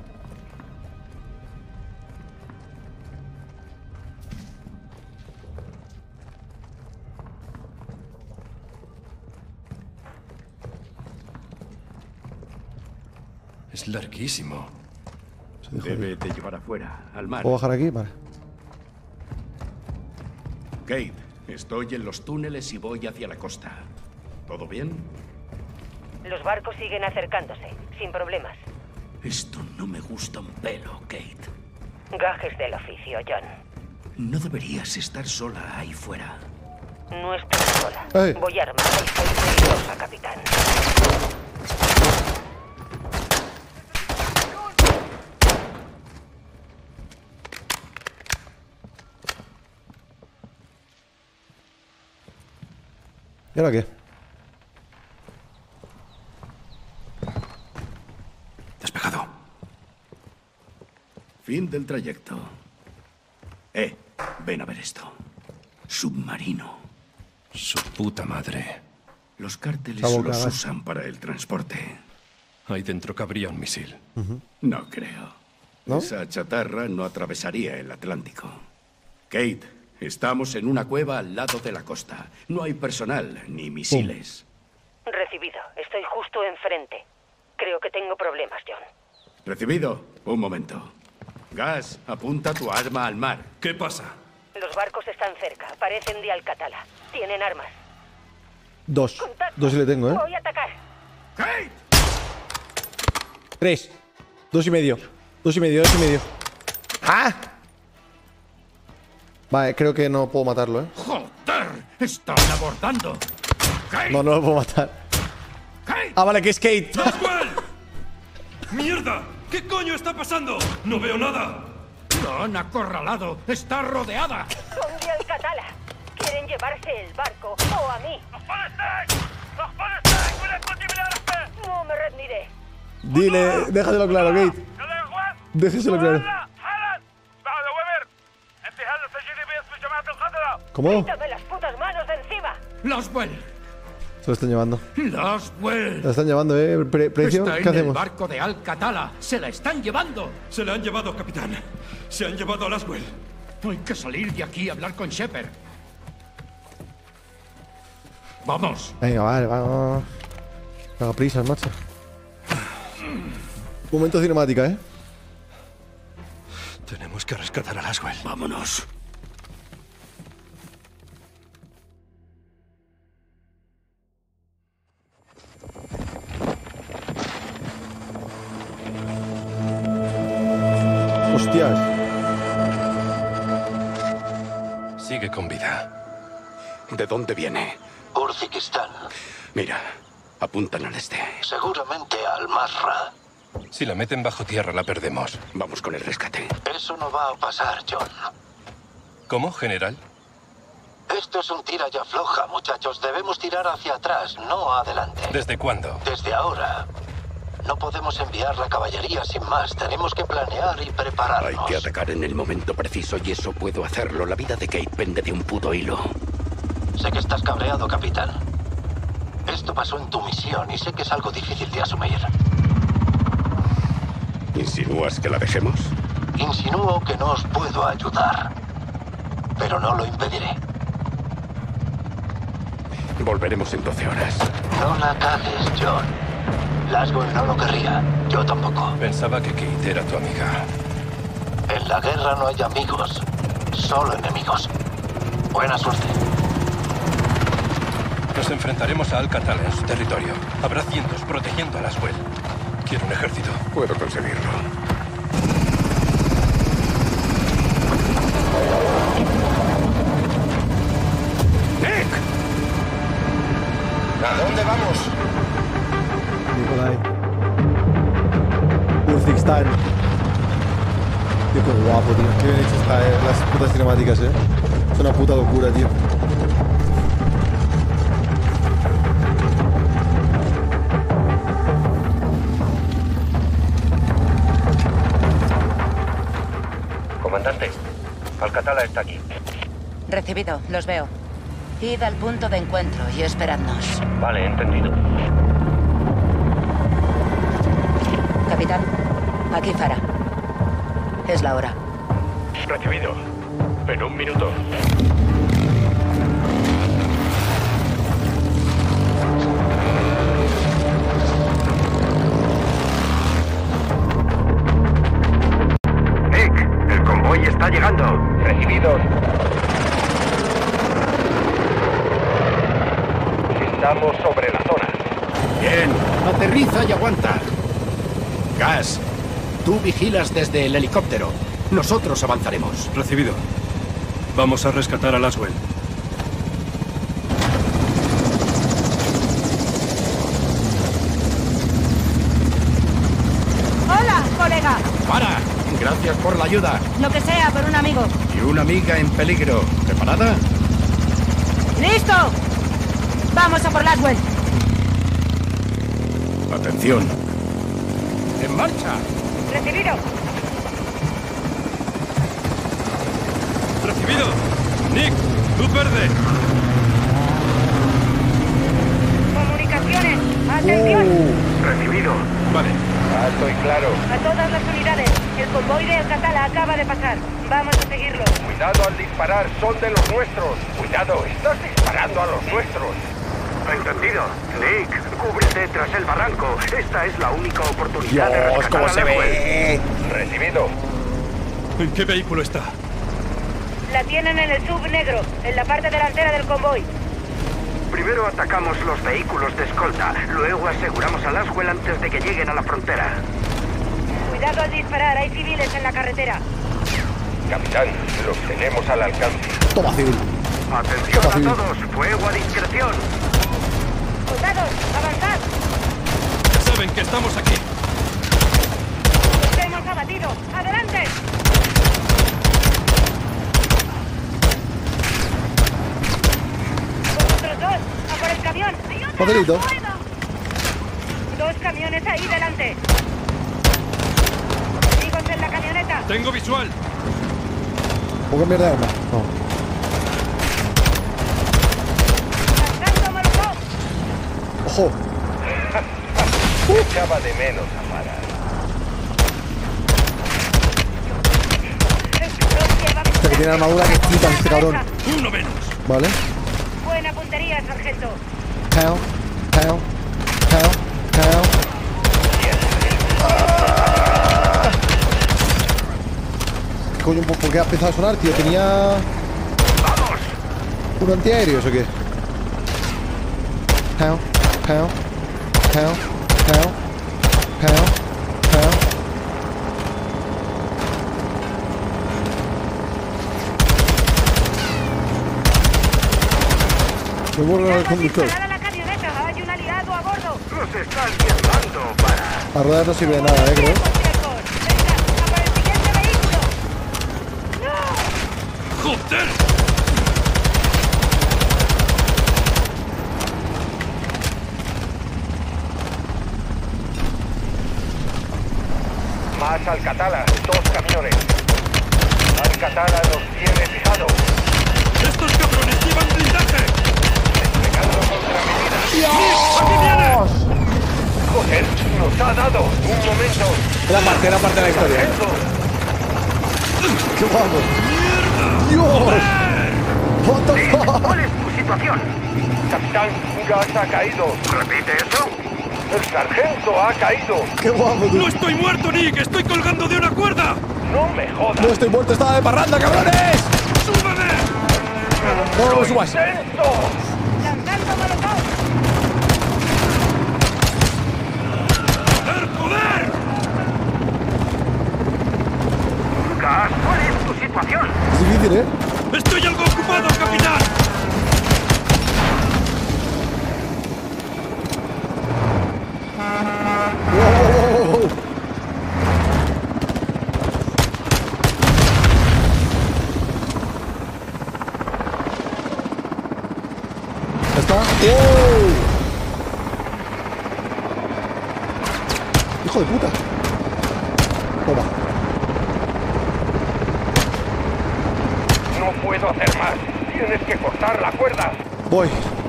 Speaker 3: Es larguísimo.
Speaker 1: Se dejó
Speaker 5: Debe
Speaker 1: ir.
Speaker 5: de llevar afuera, al mar.
Speaker 1: ¿Puedo bajar aquí? Vale.
Speaker 5: Kate, estoy en los túneles y voy hacia la costa. ¿Todo bien?
Speaker 4: Los barcos siguen acercándose, sin problemas.
Speaker 5: Esto no me gusta un pelo, Kate.
Speaker 4: Gajes del oficio, John.
Speaker 5: No deberías estar sola ahí fuera.
Speaker 4: No estoy sola.
Speaker 1: ¡Ey!
Speaker 4: Voy armada y soy peligrosa, capitán.
Speaker 1: ¿Y ahora qué?
Speaker 5: Despejado. Fin del trayecto. Eh, ven a ver esto. Submarino.
Speaker 3: Su puta madre.
Speaker 5: Los cárteles
Speaker 1: Esa boca,
Speaker 5: los
Speaker 1: ¿eh?
Speaker 5: usan para el transporte.
Speaker 3: Ahí dentro cabría un misil.
Speaker 5: No creo.
Speaker 1: ¿No?
Speaker 5: Esa chatarra no atravesaría el Atlántico. Kate, estamos en una cueva al lado de la costa. No hay personal ni misiles.
Speaker 4: Recibido. Estoy justo enfrente. Creo que tengo problemas, John.
Speaker 5: Recibido. Un momento. Gas, apunta tu arma al mar.
Speaker 3: ¿Qué pasa?
Speaker 4: Los barcos están cerca. Parecen de Alcatala. Tienen armas.
Speaker 1: Dos.
Speaker 4: Contacto.
Speaker 1: Dos sí le tengo, ¿eh?
Speaker 4: Voy a atacar.
Speaker 5: ¡Kate!
Speaker 1: Tres. Dos y medio. Dos y medio, dos y medio. ¡Ah! Vale, creo que no puedo matarlo, ¿eh?
Speaker 5: ¡Joder! ¡Están abordando! ¡Kate!
Speaker 1: No, no lo puedo matar.
Speaker 5: ¡Kate!
Speaker 1: Ah, vale, que es Kate.
Speaker 3: ¡Laswell! ¡Mierda! ¿Qué coño está pasando? ¡No veo nada!
Speaker 5: ¡Lo han acorralado! ¡Está rodeada!
Speaker 4: Son de Alcatala. Quieren llevarse el barco o a mí. No me rendiré.
Speaker 1: Dile, déjaselo claro, Kate. Déjeselo claro. ¿Cómo?
Speaker 4: Quítame las putas manos de encima.
Speaker 5: ¡Laswell!
Speaker 1: Se lo están llevando.
Speaker 5: ¡Laswell!
Speaker 1: La están llevando, ¿eh? Pre- ¿Precio?
Speaker 5: Está
Speaker 1: ¿Qué
Speaker 5: en el
Speaker 1: hacemos?
Speaker 5: barco de Alcatala. ¡Se la están llevando!
Speaker 3: Se le han llevado, capitán. Se han llevado a Laswell.
Speaker 5: Hay que salir de aquí y hablar con Shepard. ¡Vamos!
Speaker 1: Venga, vale, vamos. Haga prisas, macho. Momento cinemática, ¿eh?
Speaker 3: Tenemos que rescatar a Laswell.
Speaker 5: ¡Vámonos!
Speaker 1: Hostias.
Speaker 3: Sigue con vida.
Speaker 5: ¿De dónde viene?
Speaker 8: Uzbekistán,
Speaker 5: Mira, apuntan al este.
Speaker 8: seguramente al Masra.
Speaker 3: Si la meten bajo tierra, la perdemos.
Speaker 5: Vamos con el rescate.
Speaker 8: Eso no va a pasar, John.
Speaker 3: ¿Cómo, general?
Speaker 8: Esto es un tira y afloja, muchachos. Debemos tirar hacia atrás, no adelante.
Speaker 3: ¿Desde cuándo?
Speaker 8: Desde ahora. No podemos enviar la caballería sin más. Tenemos que planear y
Speaker 5: Hay
Speaker 8: prepararnos.
Speaker 5: que atacar en el momento preciso y eso puedo hacerlo. La vida de Kate pende de un puto hilo.
Speaker 8: Sé que estás cabreado, capitán. Esto pasó en tu misión y sé que es algo difícil de asumir.
Speaker 5: ¿Insinúas que la dejemos?
Speaker 8: Insinúo que no os puedo ayudar. pero no lo impediré.
Speaker 5: Volveremos en doce horas.
Speaker 8: No la cagues, John. Laswell no lo querría. Yo tampoco.
Speaker 3: Pensaba que Kate era tu amiga.
Speaker 8: En la guerra no hay amigos, solo enemigos. Buena suerte.
Speaker 3: Nos enfrentaremos a Al-Qatala en su territorio. Habrá cientos protegiendo a Laswell. Quiero un ejército.
Speaker 5: Puedo conseguirlo.
Speaker 3: ¡Nick! ¿A dónde vamos?
Speaker 1: Nicolai. Urzikstan. Tío, qué guapo, tío. Qué bien hecho está, eh. Las putas cinemáticas, eh. Es una puta locura, tío.
Speaker 9: Comandante, Al-Qatala está aquí.
Speaker 4: Recibido, los veo. Id al punto de encuentro y esperadnos.
Speaker 9: Vale, entendido.
Speaker 4: Capitán, aquí Farah. Es la hora.
Speaker 6: Recibido. En un minuto.
Speaker 2: Nick, el convoy está llegando.
Speaker 6: Recibido. Estamos sobre la zona.
Speaker 5: Bien, aterriza y aguanta. Gas, tú vigilas desde el helicóptero. Nosotros avanzaremos.
Speaker 3: Recibido. Vamos a rescatar a Laswell.
Speaker 4: ¡Hola, colega!
Speaker 5: ¡Para! Gracias por la ayuda.
Speaker 4: Lo que sea, por un amigo.
Speaker 5: Y una amiga en peligro. ¿Preparada?
Speaker 4: ¡Listo! ¡Vamos a por Laswell!
Speaker 5: Atención. ¡En marcha!
Speaker 4: ¡Recibido!
Speaker 3: ¡Recibido! Nick, luz verde.
Speaker 4: ¡Comunicaciones! ¡Atención!
Speaker 2: Recibido.
Speaker 3: Vale.
Speaker 6: Alto y claro.
Speaker 4: A todas las unidades, el convoy de Al-Qatala acaba de pasar. Vamos a seguirlo.
Speaker 6: Cuidado al disparar, son de los nuestros. Cuidado, estás disparando a los nuestros.
Speaker 2: Entendido. Nick, cúbrete tras el barranco. Esta es la única oportunidad de
Speaker 7: Dios,
Speaker 2: rescatar
Speaker 7: cómo
Speaker 2: a
Speaker 7: se
Speaker 2: Laswell.
Speaker 7: ve.
Speaker 6: Recibido.
Speaker 3: ¿En qué vehículo está?
Speaker 4: La tienen en el sub negro, en la parte delantera del convoy.
Speaker 2: Primero atacamos los vehículos de escolta, luego aseguramos a Laswell antes de que lleguen a la frontera.
Speaker 4: Cuidado al disparar, hay civiles en la carretera.
Speaker 6: Capitán, los tenemos al alcance.
Speaker 1: Toma, civil.
Speaker 2: Atención
Speaker 1: Toma, civil.
Speaker 2: a todos, fuego a discreción.
Speaker 4: ¡Soldados, avanzad!
Speaker 3: Ya saben que estamos aquí.
Speaker 4: ¡Los hemos abatido! ¡Adelante! ¡Vosotros dos! ¡A por el camión!
Speaker 1: Papelito.
Speaker 4: Dos camiones ahí delante. Amigos en la camioneta.
Speaker 3: Tengo visual.
Speaker 1: ¿Puedo cambiar de arma? No.
Speaker 4: ¡Lanzando molotov!
Speaker 1: ¡Ojo!
Speaker 6: Echaba de menos a Farah.
Speaker 4: Los lleva
Speaker 1: Hasta que tiene armadura que flipas este cabrón.
Speaker 3: Uno menos.
Speaker 1: ¿Vale?
Speaker 4: Buena puntería, sargento.
Speaker 1: Pow, pow, pow, pow. Coño, ¿por qué ha empezado a sonar, tío? Tenía...
Speaker 2: ¡Vamos!
Speaker 1: ¿Un antiaéreo o qué? Pow, pow, pow, pow, pow, pow. Me borro el conductor.
Speaker 4: Disparad a la camioneta, hay un aliado a bordo.
Speaker 2: Los están diezmando para...
Speaker 1: A rodar no sirve de nada, eh, creo.
Speaker 4: Tiempos, tiempos. Venga, a por el siguiente vehículo. ¡No!
Speaker 3: ¡Joder!
Speaker 6: Más Al-Qatala, dos camiones. Al-Qatala nos tiene fijados.
Speaker 3: ¡Estos cabrones llevan blindaje!
Speaker 6: Desplegando contramedidas.
Speaker 3: ¡Aquí viene!
Speaker 6: Joder, nos ha dado. Un momento.
Speaker 7: Era parte, era parte de la historia.
Speaker 6: Sargento.
Speaker 1: ¡Qué guapo! ¡Dios! What the
Speaker 2: Nick,
Speaker 1: fuck?
Speaker 2: ¿cuál es tu situación?
Speaker 6: Capitán, Gas ha caído.
Speaker 2: ¿Repite eso?
Speaker 6: El sargento ha caído.
Speaker 1: Qué guapo, tú.
Speaker 3: ¡No estoy muerto, Nick! ¡Estoy colgando de una cuerda!
Speaker 6: No me jodas.
Speaker 1: No estoy muerto, estaba de parranda, cabrones.
Speaker 3: ¡Súbeme!
Speaker 1: No, no me subas.
Speaker 6: ¡Intento!
Speaker 4: ¡Lanzando molotov!
Speaker 3: ¡Joder, joder!
Speaker 2: Gas, ¿cuál es tu situación?
Speaker 1: Es difícil, ¿eh?
Speaker 3: ¡Estoy algo ocupado, capitán!
Speaker 1: Wow, wow, wow, wow. ¿Ya está? ¡Wow! ¡Hijo de puta! Toma.
Speaker 6: No puedo hacer más. Tienes que cortar la cuerda.
Speaker 1: Voy.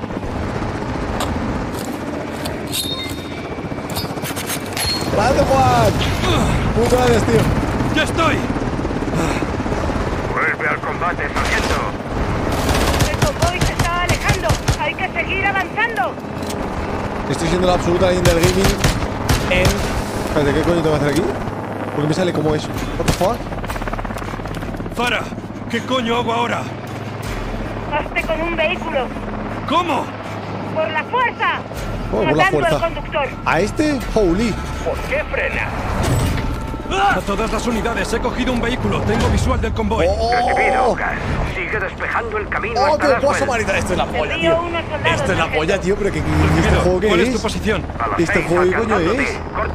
Speaker 1: ¡Grande, Juan! Muchas gracias, tío.
Speaker 3: ¡Ya estoy!
Speaker 2: Vuelve al combate, sargento.
Speaker 4: El convoy se está alejando. Hay que seguir avanzando.
Speaker 1: Estoy siendo la absoluta leyenda del gaming en... Espérate, ¿qué coño tengo que hacer aquí? Porque me sale como eso. What the fuck?
Speaker 3: Farah, ¿qué coño hago ahora?
Speaker 4: Hazte con un vehículo.
Speaker 3: ¿Cómo?
Speaker 4: ¡Por la fuerza!
Speaker 1: Oh, por la
Speaker 4: Matando
Speaker 1: fuerza.
Speaker 4: al conductor.
Speaker 1: ¿A este? Holy.
Speaker 6: ¿Por qué frenas?
Speaker 3: ¡Ah! A todas las unidades, he cogido un vehículo. Tengo visual del convoy.
Speaker 2: Recibido,
Speaker 1: ¡Oh!
Speaker 2: Gas. Sigue despejando el camino
Speaker 1: ¡Oh,
Speaker 2: hasta
Speaker 1: qué
Speaker 2: Laswell.
Speaker 1: guaso, manita! Esto es la polla,
Speaker 4: Envío
Speaker 1: tío.
Speaker 4: unos soldados,
Speaker 1: Esto es la
Speaker 4: sargento.
Speaker 1: polla, tío, pero que ¿este
Speaker 3: Recibido.
Speaker 1: juego qué
Speaker 3: ¿Cuál
Speaker 1: es?
Speaker 3: es tu posición?
Speaker 2: A las
Speaker 1: ¿Este
Speaker 2: seis,
Speaker 1: juego qué coño
Speaker 2: alcanzándote.
Speaker 1: es?
Speaker 2: Corto.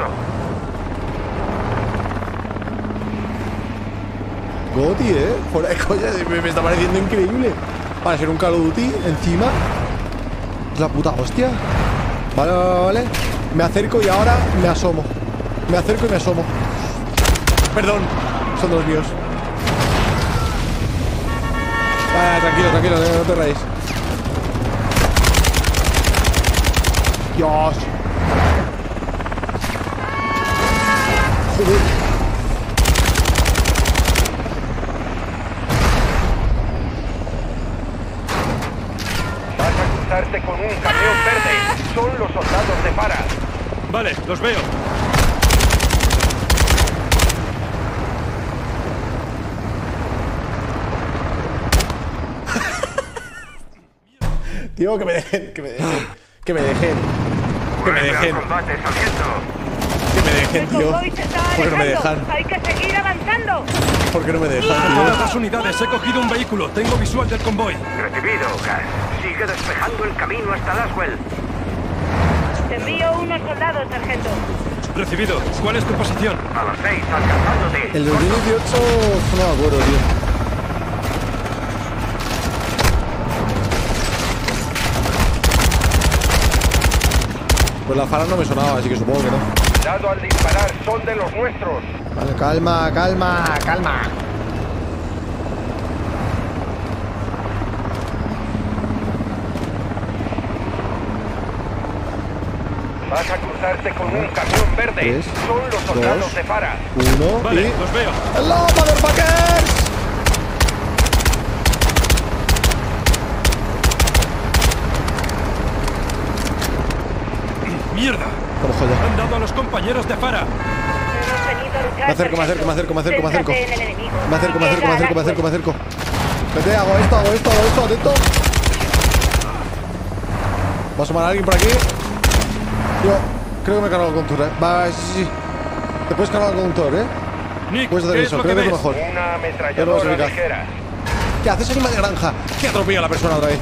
Speaker 1: Goti, ¿eh? Fuera de coña, me, me está pareciendo increíble. Para ser un Call of Duty, encima. Es la puta hostia. Vale, vale, vale. Me acerco y ahora me asomo. Me acerco y me asomo. Perdón, son de los míos. Vale, tranquilo, tranquilo, no te rayes. Dios. Joder.
Speaker 6: Vas a cruzarte con un camión verde. Son los soldados de Farah.
Speaker 3: Vale, los veo.
Speaker 1: Tío, que me dejen, que me dejen, que me dejen, que me
Speaker 2: Vuelve al
Speaker 1: dejen,
Speaker 2: combate, sargento.
Speaker 1: que me dejen,
Speaker 4: El
Speaker 1: tío.
Speaker 4: convoy se está
Speaker 1: ¿Por qué no me
Speaker 4: alejando.
Speaker 1: dejan?
Speaker 4: Hay que seguir avanzando.
Speaker 1: ¿Por qué no me dejan,
Speaker 3: A todas
Speaker 1: tío?
Speaker 3: las unidades, he cogido un vehículo. Tengo visual del convoy.
Speaker 2: Recibido, Gas. Sigue despejando el camino hasta Laswell.
Speaker 4: Te envío unos soldados, sargento.
Speaker 3: Recibido. ¿Cuál es tu posición?
Speaker 2: A las seis, alcanzándote.
Speaker 1: El dos mil dieciocho no me acuerdo, tío. Pues la Farah no me sonaba, así que supongo que no.
Speaker 6: Cuidado al disparar, son de los nuestros.
Speaker 1: Vale, calma, calma, calma.
Speaker 6: Vas a cruzarte con un camión verde.
Speaker 1: Tres,
Speaker 6: Son los soldados
Speaker 1: dos.
Speaker 6: de Farah.
Speaker 1: Uno
Speaker 3: Vale,
Speaker 1: y...
Speaker 3: los veo.
Speaker 1: ¡Hello, motherfuckers!
Speaker 3: ¡Mierda!
Speaker 1: Como joya.
Speaker 3: Han dado a los compañeros de Farah.
Speaker 4: Hemos venido a luchar,
Speaker 1: Me acerco, me acerco, me acerco, me acerco, me acerco.
Speaker 4: Céntrate en el enemigo.
Speaker 1: Me acerco, me
Speaker 4: Y
Speaker 1: acerco, me
Speaker 4: llega
Speaker 1: acerco, me
Speaker 4: a
Speaker 1: acerco, me
Speaker 4: Laswell.
Speaker 1: acerco. Vete, hago esto, hago esto, hago esto, atento. ¿Va a asomar a alguien por aquí? Yo creo que me he cargado el conductor, ¿eh? Va, sí, sí, sí. Te puedes cargar el conductor, ¿eh?
Speaker 3: Nick,
Speaker 1: Puedes hacer
Speaker 3: ¿qué es
Speaker 1: eso,
Speaker 3: lo
Speaker 1: creo
Speaker 3: que
Speaker 1: que es lo
Speaker 3: ves?
Speaker 1: mejor.
Speaker 6: Una
Speaker 1: Ya lo
Speaker 6: ametralladora
Speaker 1: vas a ubicar.
Speaker 6: ligera.
Speaker 1: ¿Qué haces, animal de granja? Que atropella a la persona otra vez.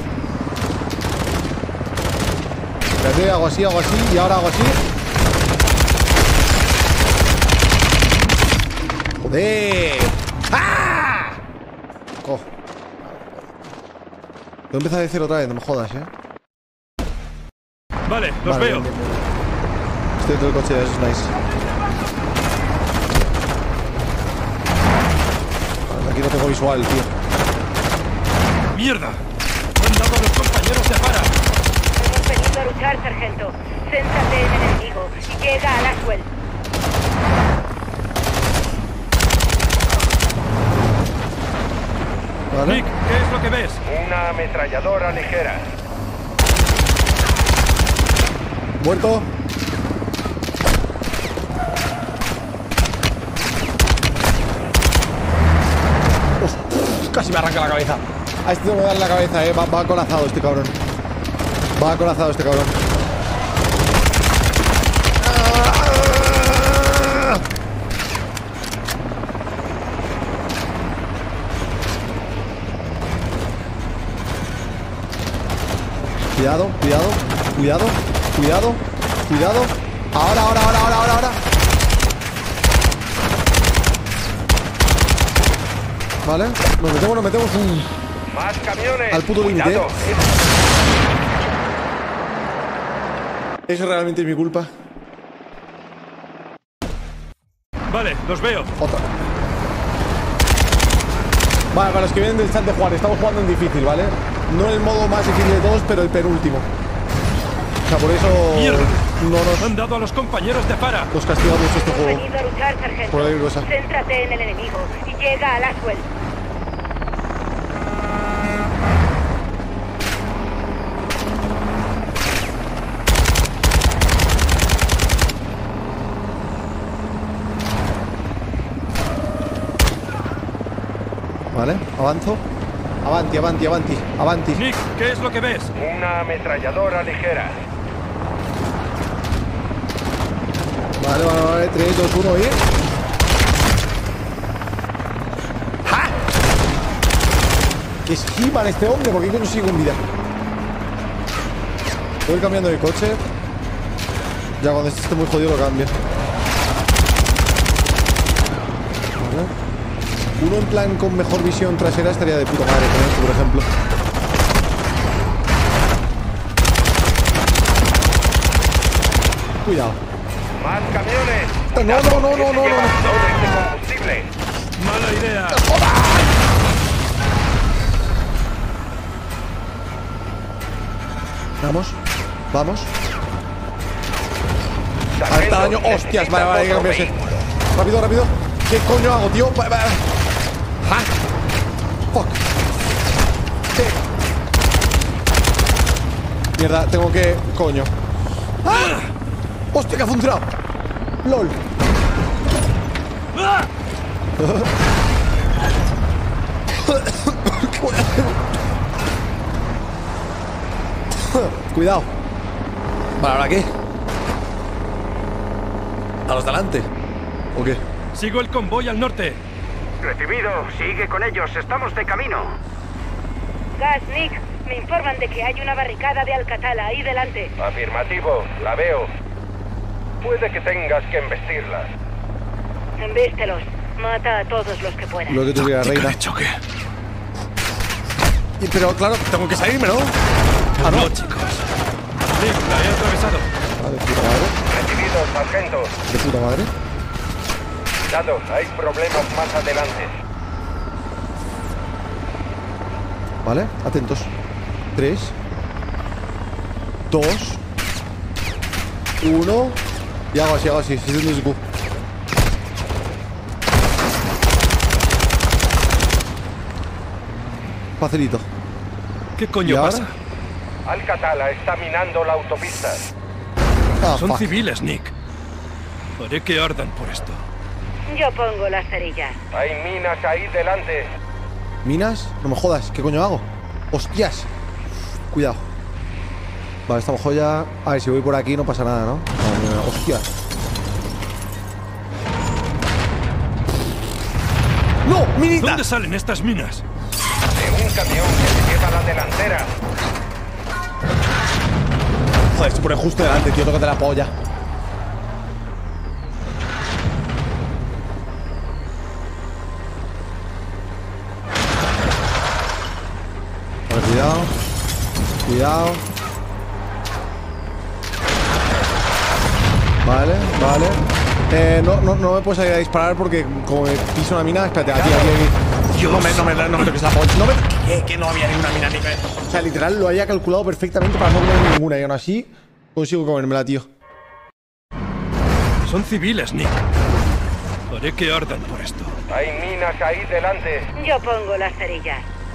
Speaker 1: Espérate, hago así, hago así y ahora hago así. ¡Joder! ¡Ah! Cojo. Tengo que empezar a decir otra vez, no me jodas, ¿eh?
Speaker 3: Vale, los
Speaker 1: Vale,
Speaker 3: veo.
Speaker 1: bien, bien, bien. Estoy dentro del coche, eso es nice. Vale, aquí no tengo visual, tío.
Speaker 3: ¡Mierda! Han dado a los compañeros de Farah.
Speaker 4: Hemos venido a luchar, sargento. Céntrate en el enemigo y llega a Laswell.
Speaker 1: ¿Vale?
Speaker 3: Nick, ¿qué es lo que ves?
Speaker 6: Una ametralladora ligera.
Speaker 1: Muerto. Uf, casi me arranca la cabeza. A este tengo que darle la cabeza, eh. Va, va acorazado este cabrón. Va acorazado este cabrón. Cuidado, cuidado, cuidado, cuidado, cuidado. Ahora, ahora, ahora, ahora, ahora, ahora. Vale, nos metemos, nos metemos un...
Speaker 6: Más camiones.
Speaker 1: Al puto límite.
Speaker 6: Cuidado.
Speaker 1: Eso realmente es mi culpa.
Speaker 3: Vale, los veo.
Speaker 1: Otra. Vale, para los que vienen del chat de jugar, estamos jugando en difícil, ¿vale? No el modo más difícil de todos, pero el penúltimo. O sea, por eso
Speaker 3: ¡Mierda!
Speaker 1: no nos
Speaker 3: Han dado a los compañeros de Farah.
Speaker 1: nos castiga mucho este
Speaker 4: Hemos
Speaker 1: juego.
Speaker 4: venido a luchar, sargento.
Speaker 1: Por ahí cosa.
Speaker 4: Céntrate en el enemigo y llega a Laswell.
Speaker 1: Vale, avanzo. Avanti, avanti, avanti, avanti.
Speaker 3: Nick, ¿qué es lo que ves?
Speaker 6: Una ametralladora ligera.
Speaker 1: Vale, vale, vale. tres, dos, uno y... ¡Ja! ¿Qué esquivan este hombre? ¿Por qué coño sigue con vida? Voy cambiando de coche. Ya cuando este esté muy jodido lo cambio. Vale. Uno en plan con mejor visión trasera estaría de puta madre con esto, por ejemplo. Cuidado.
Speaker 6: Más camiones.
Speaker 1: No, no, no, no, no, no.
Speaker 6: Todo este combustible.
Speaker 3: Mala idea.
Speaker 1: Vamos, vamos.
Speaker 6: Sargento,
Speaker 1: Alta daño. Hostias, vale, vale, hay que
Speaker 6: otro
Speaker 1: cambiarse.
Speaker 6: vehículo.
Speaker 1: Rápido, rápido. ¿Qué coño hago, tío? Va- va- ¡Ja! Fuck. ¿Qué? Mierda, tengo que... Coño. ¡Ah! ¡Hostia, que ha funcionado! ¡Lol! Cuidado. Vale, ¿ahora qué? ¿A los de delante? ¿O qué?
Speaker 3: Sigo el convoy al norte.
Speaker 2: Recibido. Sigue con ellos. Estamos de camino.
Speaker 4: Gas, Nick, me informan de que hay una barricada de Alcatala ahí delante.
Speaker 6: Afirmativo. La veo. Puede que tengas que embestirla.
Speaker 4: Embístelos. Mata a todos los que puedas.
Speaker 1: Lo que tuviera, reina.
Speaker 3: choque.
Speaker 1: Y, pero claro, tengo que salirme, ¿no? Ah, no.
Speaker 3: No, chicos. Nick, la he atravesado.
Speaker 1: Ah, de puta madre.
Speaker 6: Recibido, sargento.
Speaker 1: De puta madre.
Speaker 6: Cuidado, hay problemas más adelante.
Speaker 1: Vale, atentos. Tres. Dos. Uno. Y hago así, hago así. Si es un disco. Facilito.
Speaker 3: ¿Qué
Speaker 1: ¿Y
Speaker 3: coño
Speaker 1: ahora?
Speaker 3: pasa?
Speaker 6: Alcatala está minando la autopista.
Speaker 1: Ah,
Speaker 3: Son
Speaker 1: fuck.
Speaker 3: civiles, Nick. Haré que ardan por esto.
Speaker 4: Yo pongo las cerillas.
Speaker 6: Hay minas ahí delante.
Speaker 1: ¿Minas? No me jodas. ¿Qué coño hago? ¡Hostias! Cuidado. Vale, estamos joya. A ver, si voy por aquí no pasa nada, ¿no? Madre mía, ¡hostias! ¡No! ¡Minita!
Speaker 3: ¿Dónde salen estas minas?
Speaker 6: De un camión que se lleva la delantera.
Speaker 1: Joder, se pone justo delante, tío. Tócate la polla. Vale, cuidado. Cuidado. Vale, vale. Eh, no, no, no me puedes salir a disparar porque como me piso una mina. Espérate, aquí, aquí, aquí.
Speaker 3: Dios.
Speaker 1: No me, no me, no me toques la polla. No me. Que, que no había ninguna mina, ni que- O sea, literal lo había calculado perfectamente para no comer ninguna. Y aún así consigo comérmela, tío.
Speaker 3: Son civiles, Nick. Haré que ardan por esto.
Speaker 6: Hay minas ahí delante.
Speaker 4: Yo pongo las cerillas.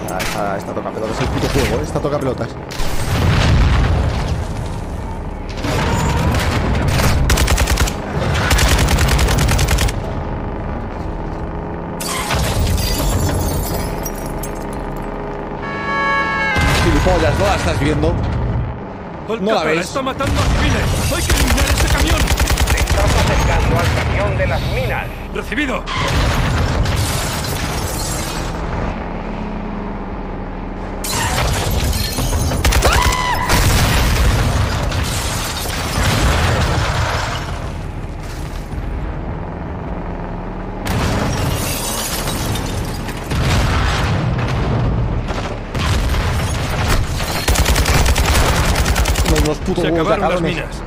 Speaker 1: Esta, esta, esta toca pelotas, es el puto juego, ¿eh? Esta toca pelotas. Gilipollas, ¿no la estás viendo? No la ves.
Speaker 3: Está matando a civiles. Hay que eliminar ese camión.
Speaker 6: Te estás acercando al camión de las minas.
Speaker 3: Recibido.
Speaker 1: Unos putos
Speaker 3: Se
Speaker 1: huevos de
Speaker 3: acabaron las
Speaker 1: cabrones.
Speaker 3: minas.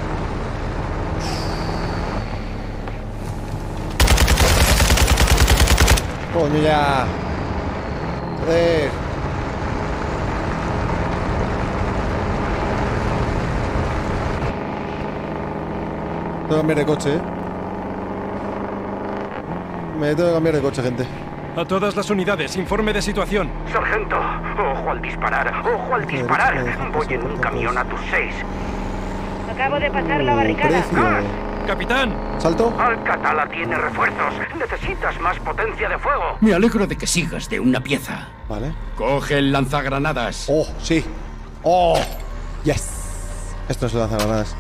Speaker 1: Coño, ya. Joder. Tengo que cambiar de coche, eh. Me tengo que cambiar de coche, gente.
Speaker 3: A todas las unidades, informe de situación.
Speaker 2: Sargento, ojo al disparar, ojo al disparar. Voy en un camión a tus seis.
Speaker 4: Acabo de pasar la barricada.
Speaker 1: Precio.
Speaker 3: Capitán.
Speaker 1: ¿Salto?
Speaker 2: Alcatala tiene refuerzos. Necesitas más potencia de fuego.
Speaker 5: Me alegro de que sigas de una pieza.
Speaker 1: Vale.
Speaker 5: Coge el lanzagranadas.
Speaker 1: Oh, sí. Oh, yes. Esto es el lanzagranadas.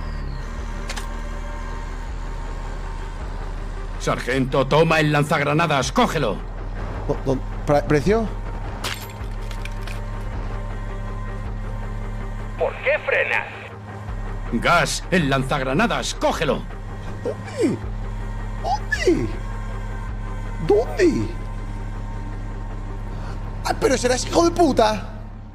Speaker 5: Sargento, toma el lanzagranadas. Cógelo.
Speaker 1: Do- do- pre- ¿Precio?
Speaker 6: ¿Por qué frenas?
Speaker 5: Gas, el lanzagranadas. Cógelo.
Speaker 1: ¿Dónde? ¿Dónde? ¿Dónde? ¡Ah, pero serás hijo de puta!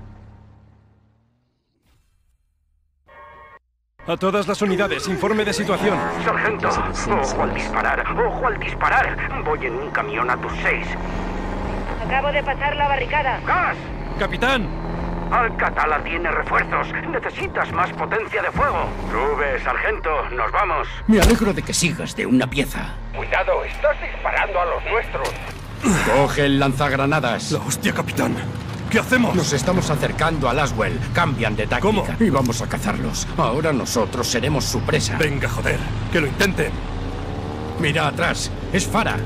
Speaker 3: A todas las unidades, informe de situación.
Speaker 2: Sargento, ojo al disparar, ojo al disparar. Voy en un camión a tus seis.
Speaker 4: Acabo de pasar la barricada.
Speaker 2: ¡Gas!
Speaker 3: Capitán.
Speaker 2: Alcatala tiene refuerzos. Necesitas más potencia de fuego. Sube, sargento. Nos vamos.
Speaker 5: Me alegro de que sigas de una pieza.
Speaker 6: Cuidado, estás disparando a los nuestros.
Speaker 5: Coge el lanzagranadas.
Speaker 3: La hostia, capitán. ¿Qué hacemos?
Speaker 5: Nos estamos acercando a Laswell. Cambian de táctica.
Speaker 3: ¿Cómo?
Speaker 5: Y vamos a cazarlos. Ahora nosotros seremos su presa.
Speaker 3: Venga, joder. Que lo intenten.
Speaker 5: Mira atrás. Es Farah.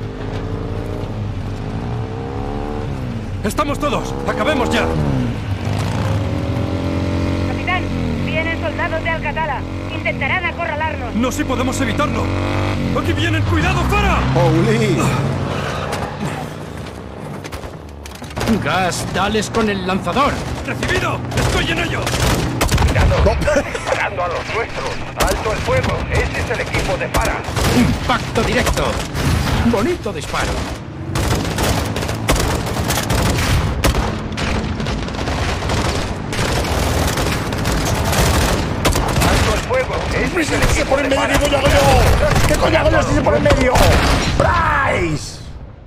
Speaker 3: Estamos todos. Acabemos ya.
Speaker 4: Capitán, vienen soldados de Alcatala. Intentarán acorralarnos.
Speaker 3: No si podemos evitarlo. Aquí vienen. ¡Cuidado, Farah!
Speaker 1: ¡Holy!
Speaker 5: Gas, dales con el lanzador.
Speaker 3: ¡Recibido! ¡Estoy en ello!
Speaker 6: Cuidado, estás disparando a los nuestros. Alto el fuego. Ese es el equipo de Farah.
Speaker 5: Impacto directo. Bonito disparo.
Speaker 6: Alto el fuego. Ese es el
Speaker 1: ¡Se
Speaker 6: equipo
Speaker 1: pone en
Speaker 6: de
Speaker 1: medio! ¿Qué
Speaker 6: Farah.
Speaker 1: coño hago yo? ¿Qué coño hago yo si se pone en medio? ¡Bryce!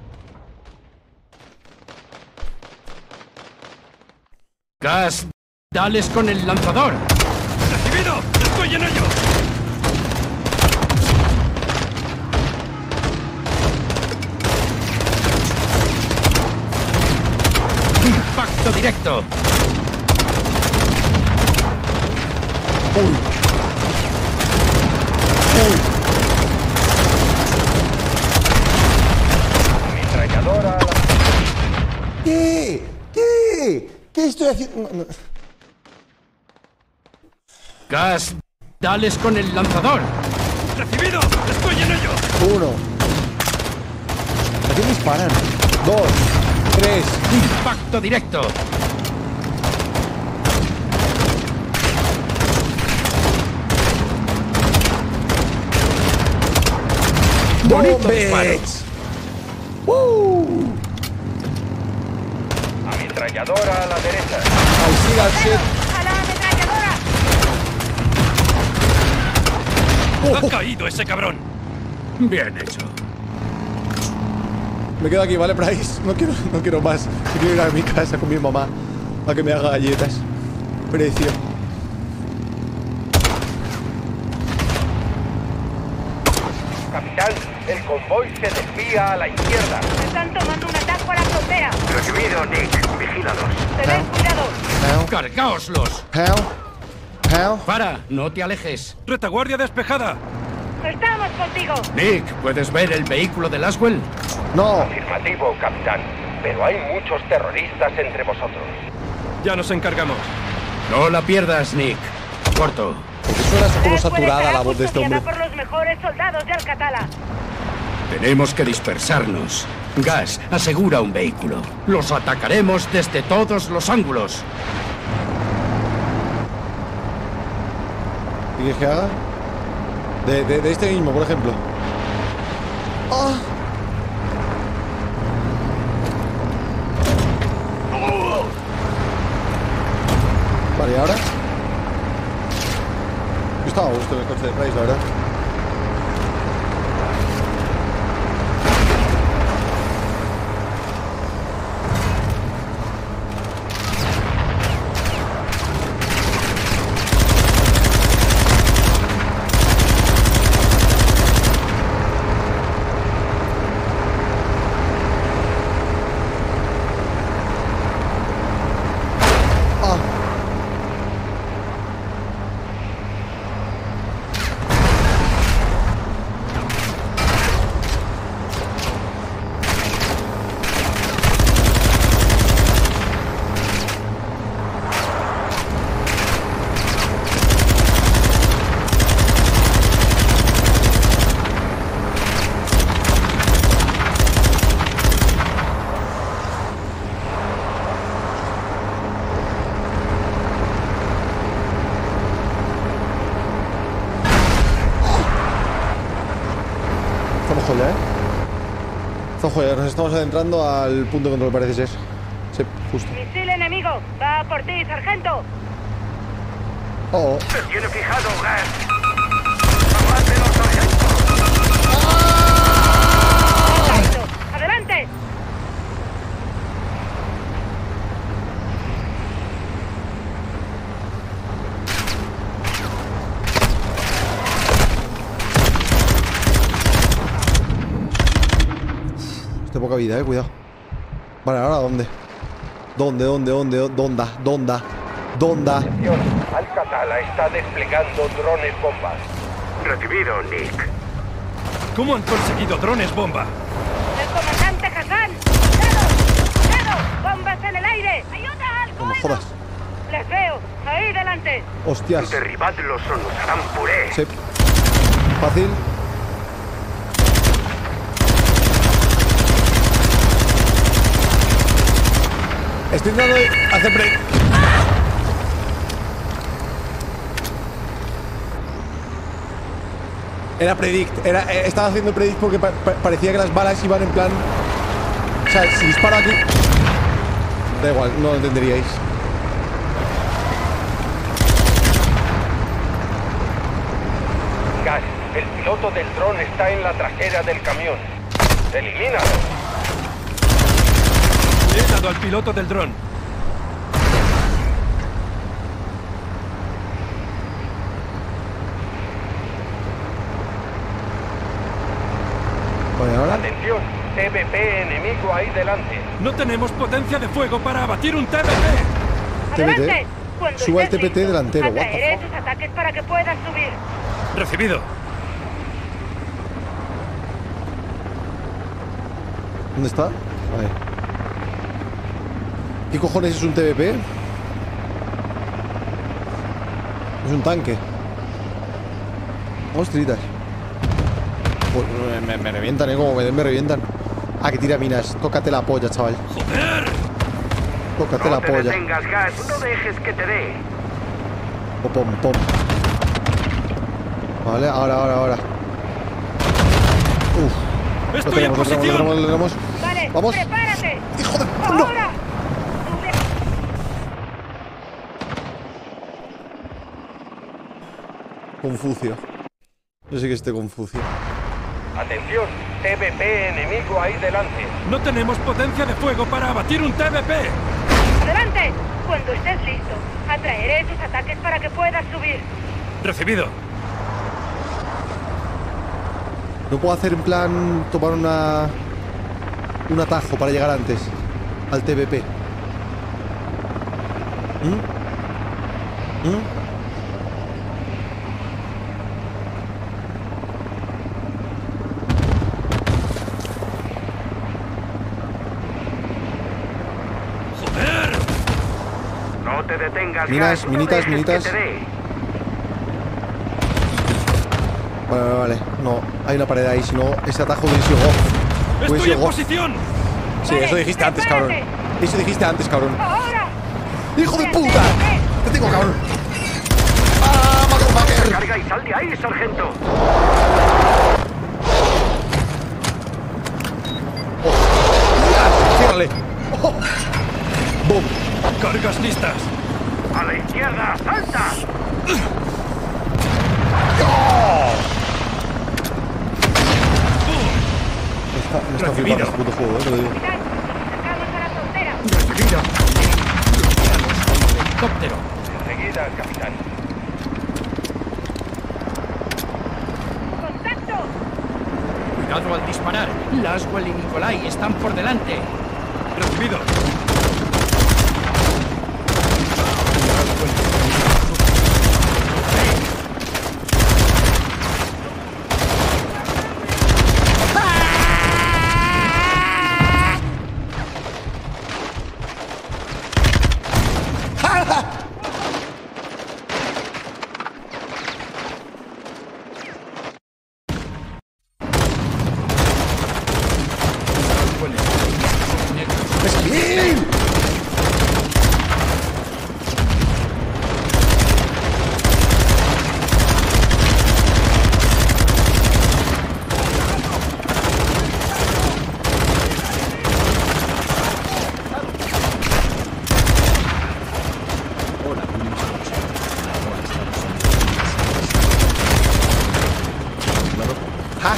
Speaker 5: Gas, dales con el lanzador.
Speaker 3: ¡Recibido! ¡Estoy en ello!
Speaker 5: Impacto directo.
Speaker 1: ¡Uy! ¡Uy!
Speaker 6: Ametralladora a la...
Speaker 1: ¿Qué? ¿Qué? ¿Qué estoy haciendo? No, no.
Speaker 5: Gas, dales con el lanzador.
Speaker 3: ¡Recibido! ¡Estoy en ello!
Speaker 1: Uno. ¿A quién disparan? Dos. Tres.
Speaker 5: Impacto directo. Bonito disparo.
Speaker 1: ¡Uh!
Speaker 6: Ametralladora a la derecha.
Speaker 1: Al sí, al sí.
Speaker 4: ¡A la ametralladora!
Speaker 3: ¡Ha caído ese cabrón!
Speaker 5: Bien hecho.
Speaker 1: Me quedo aquí, ¿vale, Bryce? No quiero, no quiero más. Quiero ir a mi casa con mi mamá a que me haga galletas. Precio.
Speaker 6: Capitán, El convoy se desvía a la izquierda.
Speaker 4: Están tomando un ataque a la frontera.
Speaker 2: Recibido, Nick. Vigilados.
Speaker 4: Tened cuidado.
Speaker 1: Hell,
Speaker 5: ¡Cargaoslos!
Speaker 1: hell, hell.
Speaker 5: ¡Para! ¡No te alejes!
Speaker 3: ¡Retaguardia despejada!
Speaker 4: Estamos contigo.
Speaker 5: Nick, ¿puedes ver el vehículo de Laswell?
Speaker 1: No.
Speaker 6: Afirmativo, capitán. Pero hay muchos terroristas entre vosotros.
Speaker 3: Ya nos encargamos.
Speaker 5: No la pierdas, Nick. Corto.
Speaker 1: Porque suena así como
Speaker 4: Red puede
Speaker 1: saturada
Speaker 4: estar
Speaker 1: la voz de este hombre.
Speaker 4: custodiada por los mejores soldados de Alcatala.
Speaker 5: Tenemos que dispersarnos. Gas, asegura un vehículo. Los atacaremos desde todos los ángulos.
Speaker 1: ¿Y qué que haga? De, de, de este mismo, por ejemplo. ¡Ah! Vale, ¿y ahora? Yo estaba a gusto en el coche de Price, la verdad. Estamos joya, ¿eh? Estamos joya, nos estamos adentrando al punto de control, parece ser. Sí, justo.
Speaker 4: Misil enemigo. Va por ti, sargento.
Speaker 1: Oh,
Speaker 2: Se tiene fijado, Gas. ¡Aguántenos, sargento!
Speaker 4: Caído. ¡Adelante!
Speaker 1: de poca vida, eh, cuidado. Vale, ahora ¿dónde? ¿Dónde, dónde, dónde, dónde, dónde, dónde?
Speaker 6: Atención, Alcatala está desplegando drones bombas.
Speaker 2: Recibido, Nick.
Speaker 3: ¿Cómo han conseguido drones bomba?
Speaker 4: ¡El comandante Hassan! ¡Dedo! ¡Dedo! ¡Bombas en el aire! ¡Ayuda al
Speaker 1: No me
Speaker 4: fuego!
Speaker 1: jodas.
Speaker 4: ¡Les veo! ¡Ahí delante!
Speaker 1: Hostias.
Speaker 2: Derribadlos o nos harán puré.
Speaker 1: Sí. Fácil. Estoy intentando hacer pre... Era predict. Era, eh, estaba haciendo predict porque pa pa parecía que las balas iban en plan... O sea, si disparo aquí... Da igual, no lo entenderíais.
Speaker 6: Gas, el piloto del dron está en la trasera del camión. ¡Elimínalo!
Speaker 3: Le he dado al piloto del dron.
Speaker 1: Vale, ahora...
Speaker 6: Atención, T V P enemigo ahí delante.
Speaker 3: No tenemos potencia de fuego para abatir un T V P.
Speaker 1: T V T.
Speaker 4: ¡Adelante! Cuando
Speaker 1: Suba el
Speaker 4: estés
Speaker 1: T P T
Speaker 4: listo,
Speaker 1: delantero, what the
Speaker 4: atraeré
Speaker 1: fuck.
Speaker 4: tus ataques para que puedas subir.
Speaker 3: Recibido.
Speaker 1: ¿Dónde está? Ahí. ¿Qué cojones es un T V P? Es un tanque. Hostias. Pues, me, me revientan, eh. Como me den, me revientan. Ah, que tira minas. Tócate la polla, chaval.
Speaker 3: ¡Joder!
Speaker 1: Tócate
Speaker 2: No
Speaker 1: la
Speaker 2: te
Speaker 1: polla.
Speaker 2: detengas, Gas. No dejes que te dé.
Speaker 1: Pom, pom, pom. Vale, ahora, ahora, ahora. Uf. Lo
Speaker 3: ¡Estoy en
Speaker 1: tenemos, lo tenemos, lo
Speaker 3: posición!
Speaker 1: tenemos, lo tenemos.
Speaker 4: Vale,
Speaker 1: Vamos.
Speaker 4: prepárate.
Speaker 1: ¡Hijo de... ¡No!
Speaker 4: Ahora. Sube.
Speaker 1: Confucio. Yo sé que este Confucio.
Speaker 6: Atención, T V P enemigo ahí delante.
Speaker 3: No tenemos potencia de fuego para abatir un T V P.
Speaker 4: ¡Adelante! Cuando estés listo, atraeré tus ataques para que puedas subir.
Speaker 3: Recibido.
Speaker 1: No puedo hacer en plan tomar una un atajo para llegar antes al T V P. ¿Mm? ¿Mm?
Speaker 2: No te detengas,
Speaker 1: Minas,
Speaker 2: Gas, no
Speaker 1: minitas,
Speaker 2: dejes
Speaker 1: minitas.
Speaker 2: que te dé.
Speaker 1: Vale, vale, vale. No, hay una pared ahí, si no, ese atajo hubiese sido off. Hubiese
Speaker 3: ¡Estoy
Speaker 1: sido
Speaker 3: en
Speaker 1: off.
Speaker 3: posición!
Speaker 1: Sí, eso dijiste antes, cabrón. Eso dijiste antes, cabrón.
Speaker 4: ¡Ahora!
Speaker 1: ¡Hijo de puta! ¡Te tengo, cabrón! ¡Ah, motherfucker!
Speaker 2: Carga y sal de ahí, sargento.
Speaker 1: ¡Ciérrale! Oh. ¡Bum!
Speaker 3: ¡Cargas listas!
Speaker 2: A la izquierda, salta.
Speaker 1: Está, me está flipando este puto juego, eh, te lo digo.
Speaker 4: Sacamos a la frontera.
Speaker 5: ¡Recibida!
Speaker 6: Helicóptero. Enseguida, capitán.
Speaker 4: ¡Contacto!
Speaker 6: Cuidado al disparar. Laswell y Nikolai están por delante.
Speaker 3: ¡Recibido!
Speaker 1: ¡Bien! ¡Ja!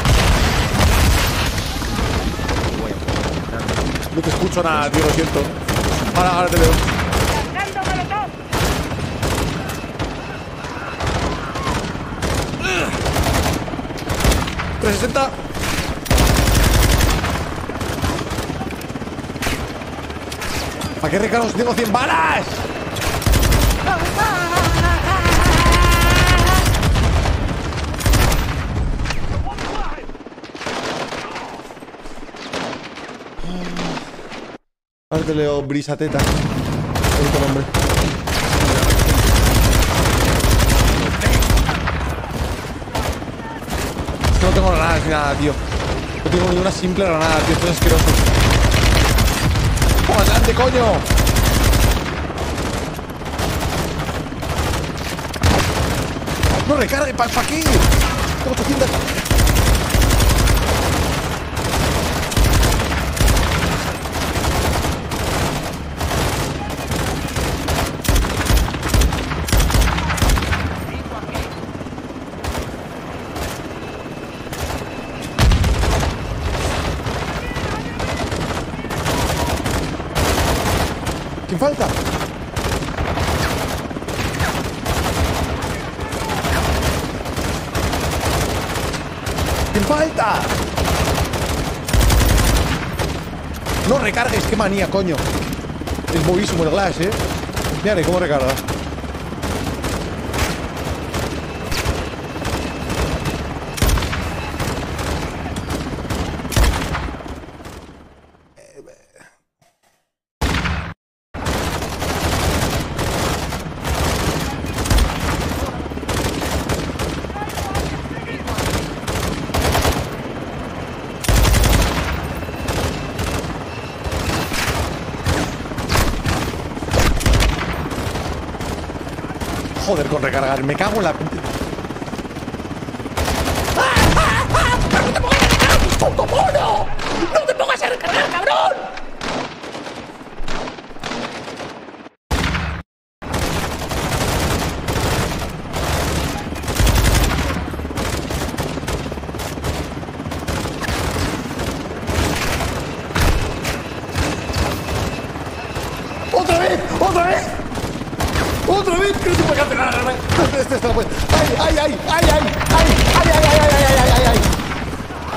Speaker 1: No te escucho nada, tío, lo siento. Ahora, ahora te veo.
Speaker 4: ¡Cargando molotov!
Speaker 1: trescientos sesenta. ¿Para qué recargo si tengo cien balas? Ahora te leo Brisa Teta. Bonito nombre. Es que no tengo granadas ni nada, tío. No tengo ni una simple granada, tío. Esto es asqueroso. ¡Oh, adelante, coño! ¡No recargue! ¿Para pa qué? Tengo ochocientas. ¿Quién falta? ¿Quién falta? No recargues, qué manía, coño. Es boísimo el Glass, eh. Mira cómo recarga. Joder, con recargar, me cago en la... ¡No te pongas a recargar, puto mono! ¡No te pongas a recargar, cabrón! ¡Otra vez! ¡Otra vez! ¡Otra vez! ¡Que no se puede hacer nada! Este, este no puede. ¡Ay, ay, ay! ¡Ay, ay! ¡Ay, ay, ay, ay, ay, ay, ay, ay!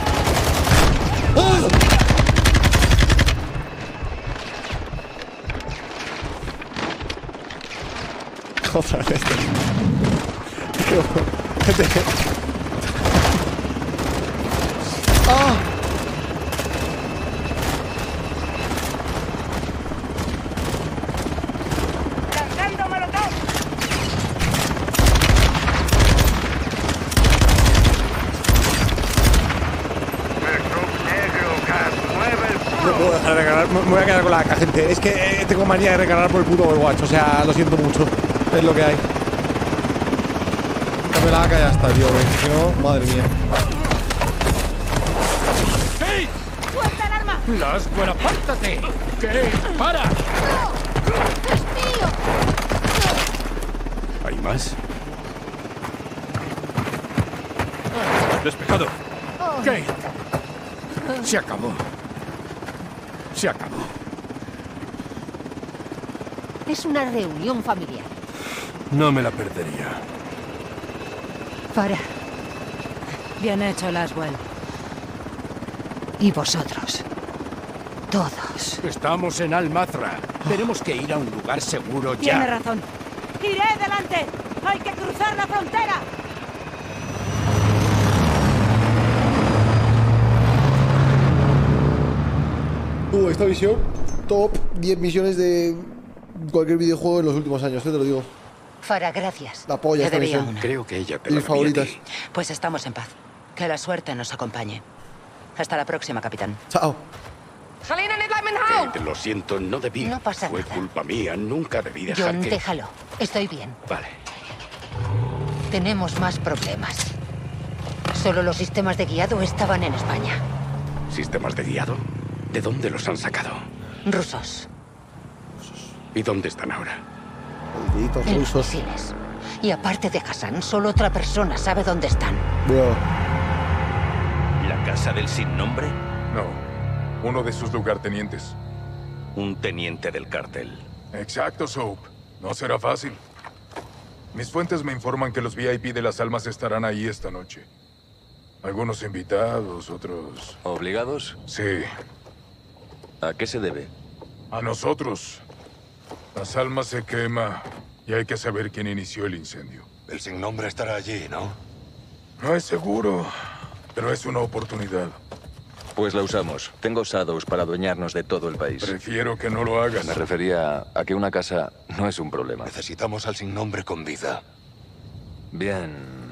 Speaker 1: Otra vez. ¡Ah!
Speaker 4: ¡Lanzando molotov!
Speaker 2: El sub negro, Gas, mueve el
Speaker 7: No puedo dejar de recargar. Me me voy a quedar con la A K, gente. Es que eh, tengo manía de recargar por el puto Overwatch. O sea, lo siento mucho. Es lo que hay. Dame la A K y ya está, tío. Porque si no, madre mía.
Speaker 8: ¡Hey!
Speaker 4: ¡Suelta el arma!
Speaker 8: ¡Laswell, apártate! ¿Qué? ¡Para!
Speaker 4: ¡Es mío!
Speaker 3: ¿Hay más? Despejado.
Speaker 8: ¿Qué? Se acabó. Se acabó.
Speaker 4: Es una reunión familiar.
Speaker 3: No me la perdería.
Speaker 4: Para. Bien hecho, Laswell. Y vosotros. Todos.
Speaker 5: Estamos en Al-Mazra. Tenemos que ir a un lugar seguro ya.
Speaker 4: Tiene razón. ¡Iré delante! ¡Hay que cruzar la frontera!
Speaker 1: Uh, esta misión, top diez misiones de cualquier videojuego en los últimos años, ¿eh? Te lo digo.
Speaker 10: Fara, gracias.
Speaker 1: La polla
Speaker 10: Te
Speaker 1: esta
Speaker 10: debía
Speaker 1: misión.
Speaker 10: una.
Speaker 5: Creo que ella te
Speaker 1: Mis
Speaker 5: la debía a ti.
Speaker 1: favoritas.
Speaker 10: Pues estamos en paz. Que la suerte nos acompañe. Hasta la próxima, capitán.
Speaker 1: Chao.
Speaker 5: Kate, lo siento, no debí.
Speaker 10: No pasa
Speaker 5: Fue
Speaker 10: nada.
Speaker 5: culpa mía, nunca debí dejar
Speaker 10: John,
Speaker 5: que...
Speaker 10: déjalo. Estoy bien.
Speaker 5: Vale.
Speaker 10: Tenemos más problemas. Solo los sistemas de guiado estaban en España.
Speaker 5: ¿Sistemas de guiado? ¿De dónde los han sacado?
Speaker 10: Rusos.
Speaker 5: ¿Y dónde están ahora?
Speaker 1: Malditos
Speaker 10: En los
Speaker 1: rusos.
Speaker 10: misiles. Y aparte de Hassan, solo otra persona sabe dónde están.
Speaker 1: Bro.
Speaker 11: ¿La casa del sin nombre?
Speaker 12: No, uno de sus lugartenientes.
Speaker 11: Un teniente del cártel.
Speaker 12: Exacto, Soap. No será fácil. Mis fuentes me informan que los V I P de las almas estarán ahí esta noche. Algunos invitados, otros...
Speaker 11: ¿Obligados?
Speaker 12: Sí,
Speaker 11: ¿A qué se debe?
Speaker 12: a nosotros. Las almas se quema y hay que saber quién inició el incendio.
Speaker 13: El sin nombre estará allí, ¿no?
Speaker 12: No es seguro, pero es una oportunidad.
Speaker 11: Pues la usamos. Tengo Shadows para adueñarnos de todo el país.
Speaker 12: Prefiero que no lo hagas.
Speaker 11: Me refería a que una casa no es un problema.
Speaker 13: Necesitamos al sin nombre con vida.
Speaker 11: Bien.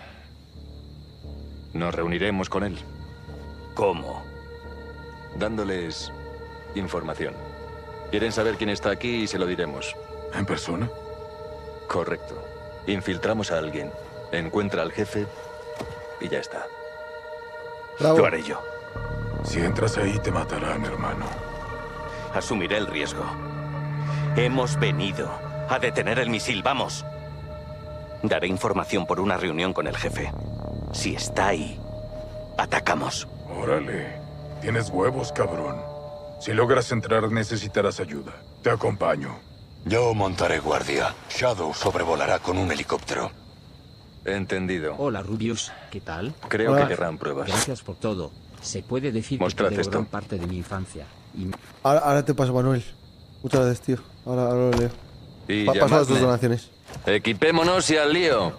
Speaker 11: Nos reuniremos con él.
Speaker 13: ¿Cómo?
Speaker 11: Dándoles información. Quieren saber quién está aquí y se lo diremos.
Speaker 12: ¿En persona?
Speaker 11: Correcto. Infiltramos a alguien, encuentra al jefe y ya está.
Speaker 1: Bravo.
Speaker 11: Lo haré yo.
Speaker 12: Si entras ahí, te matarán, hermano.
Speaker 11: Asumiré el riesgo. Hemos venido a detener el misil, vamos. Daré información por una reunión con el jefe. Si está ahí, atacamos.
Speaker 12: Órale. Tienes huevos, cabrón. Si logras entrar, necesitarás ayuda. Te acompaño.
Speaker 13: Yo montaré guardia. Shadow sobrevolará con un helicóptero.
Speaker 11: Entendido.
Speaker 14: Hola, Rubius. ¿Qué tal?
Speaker 11: Creo
Speaker 1: Hola.
Speaker 11: que querrán pruebas.
Speaker 14: Gracias por todo. Se puede decir
Speaker 11: Mostrad
Speaker 14: que te debo
Speaker 11: esto.
Speaker 14: gran parte de mi infancia. Y
Speaker 1: Ahora, ahora te paso, Manuel. Muchas gracias, tío. Ahora, ahora lo leo.
Speaker 11: Y
Speaker 1: Pa- paso las
Speaker 11: llamadme.
Speaker 1: tus donaciones.
Speaker 11: Equipémonos y al lío.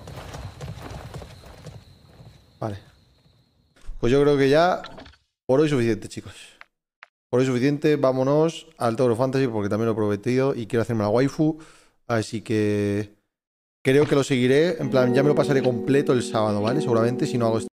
Speaker 1: Vale. Pues yo creo que ya por hoy suficiente, chicos. Por hoy suficiente. Vámonos al Tower of Fantasy porque también lo he prometido y quiero hacerme la waifu. Así que creo que lo seguiré. En plan, ya me lo pasaré completo el sábado, ¿vale? Seguramente, si no hago esto.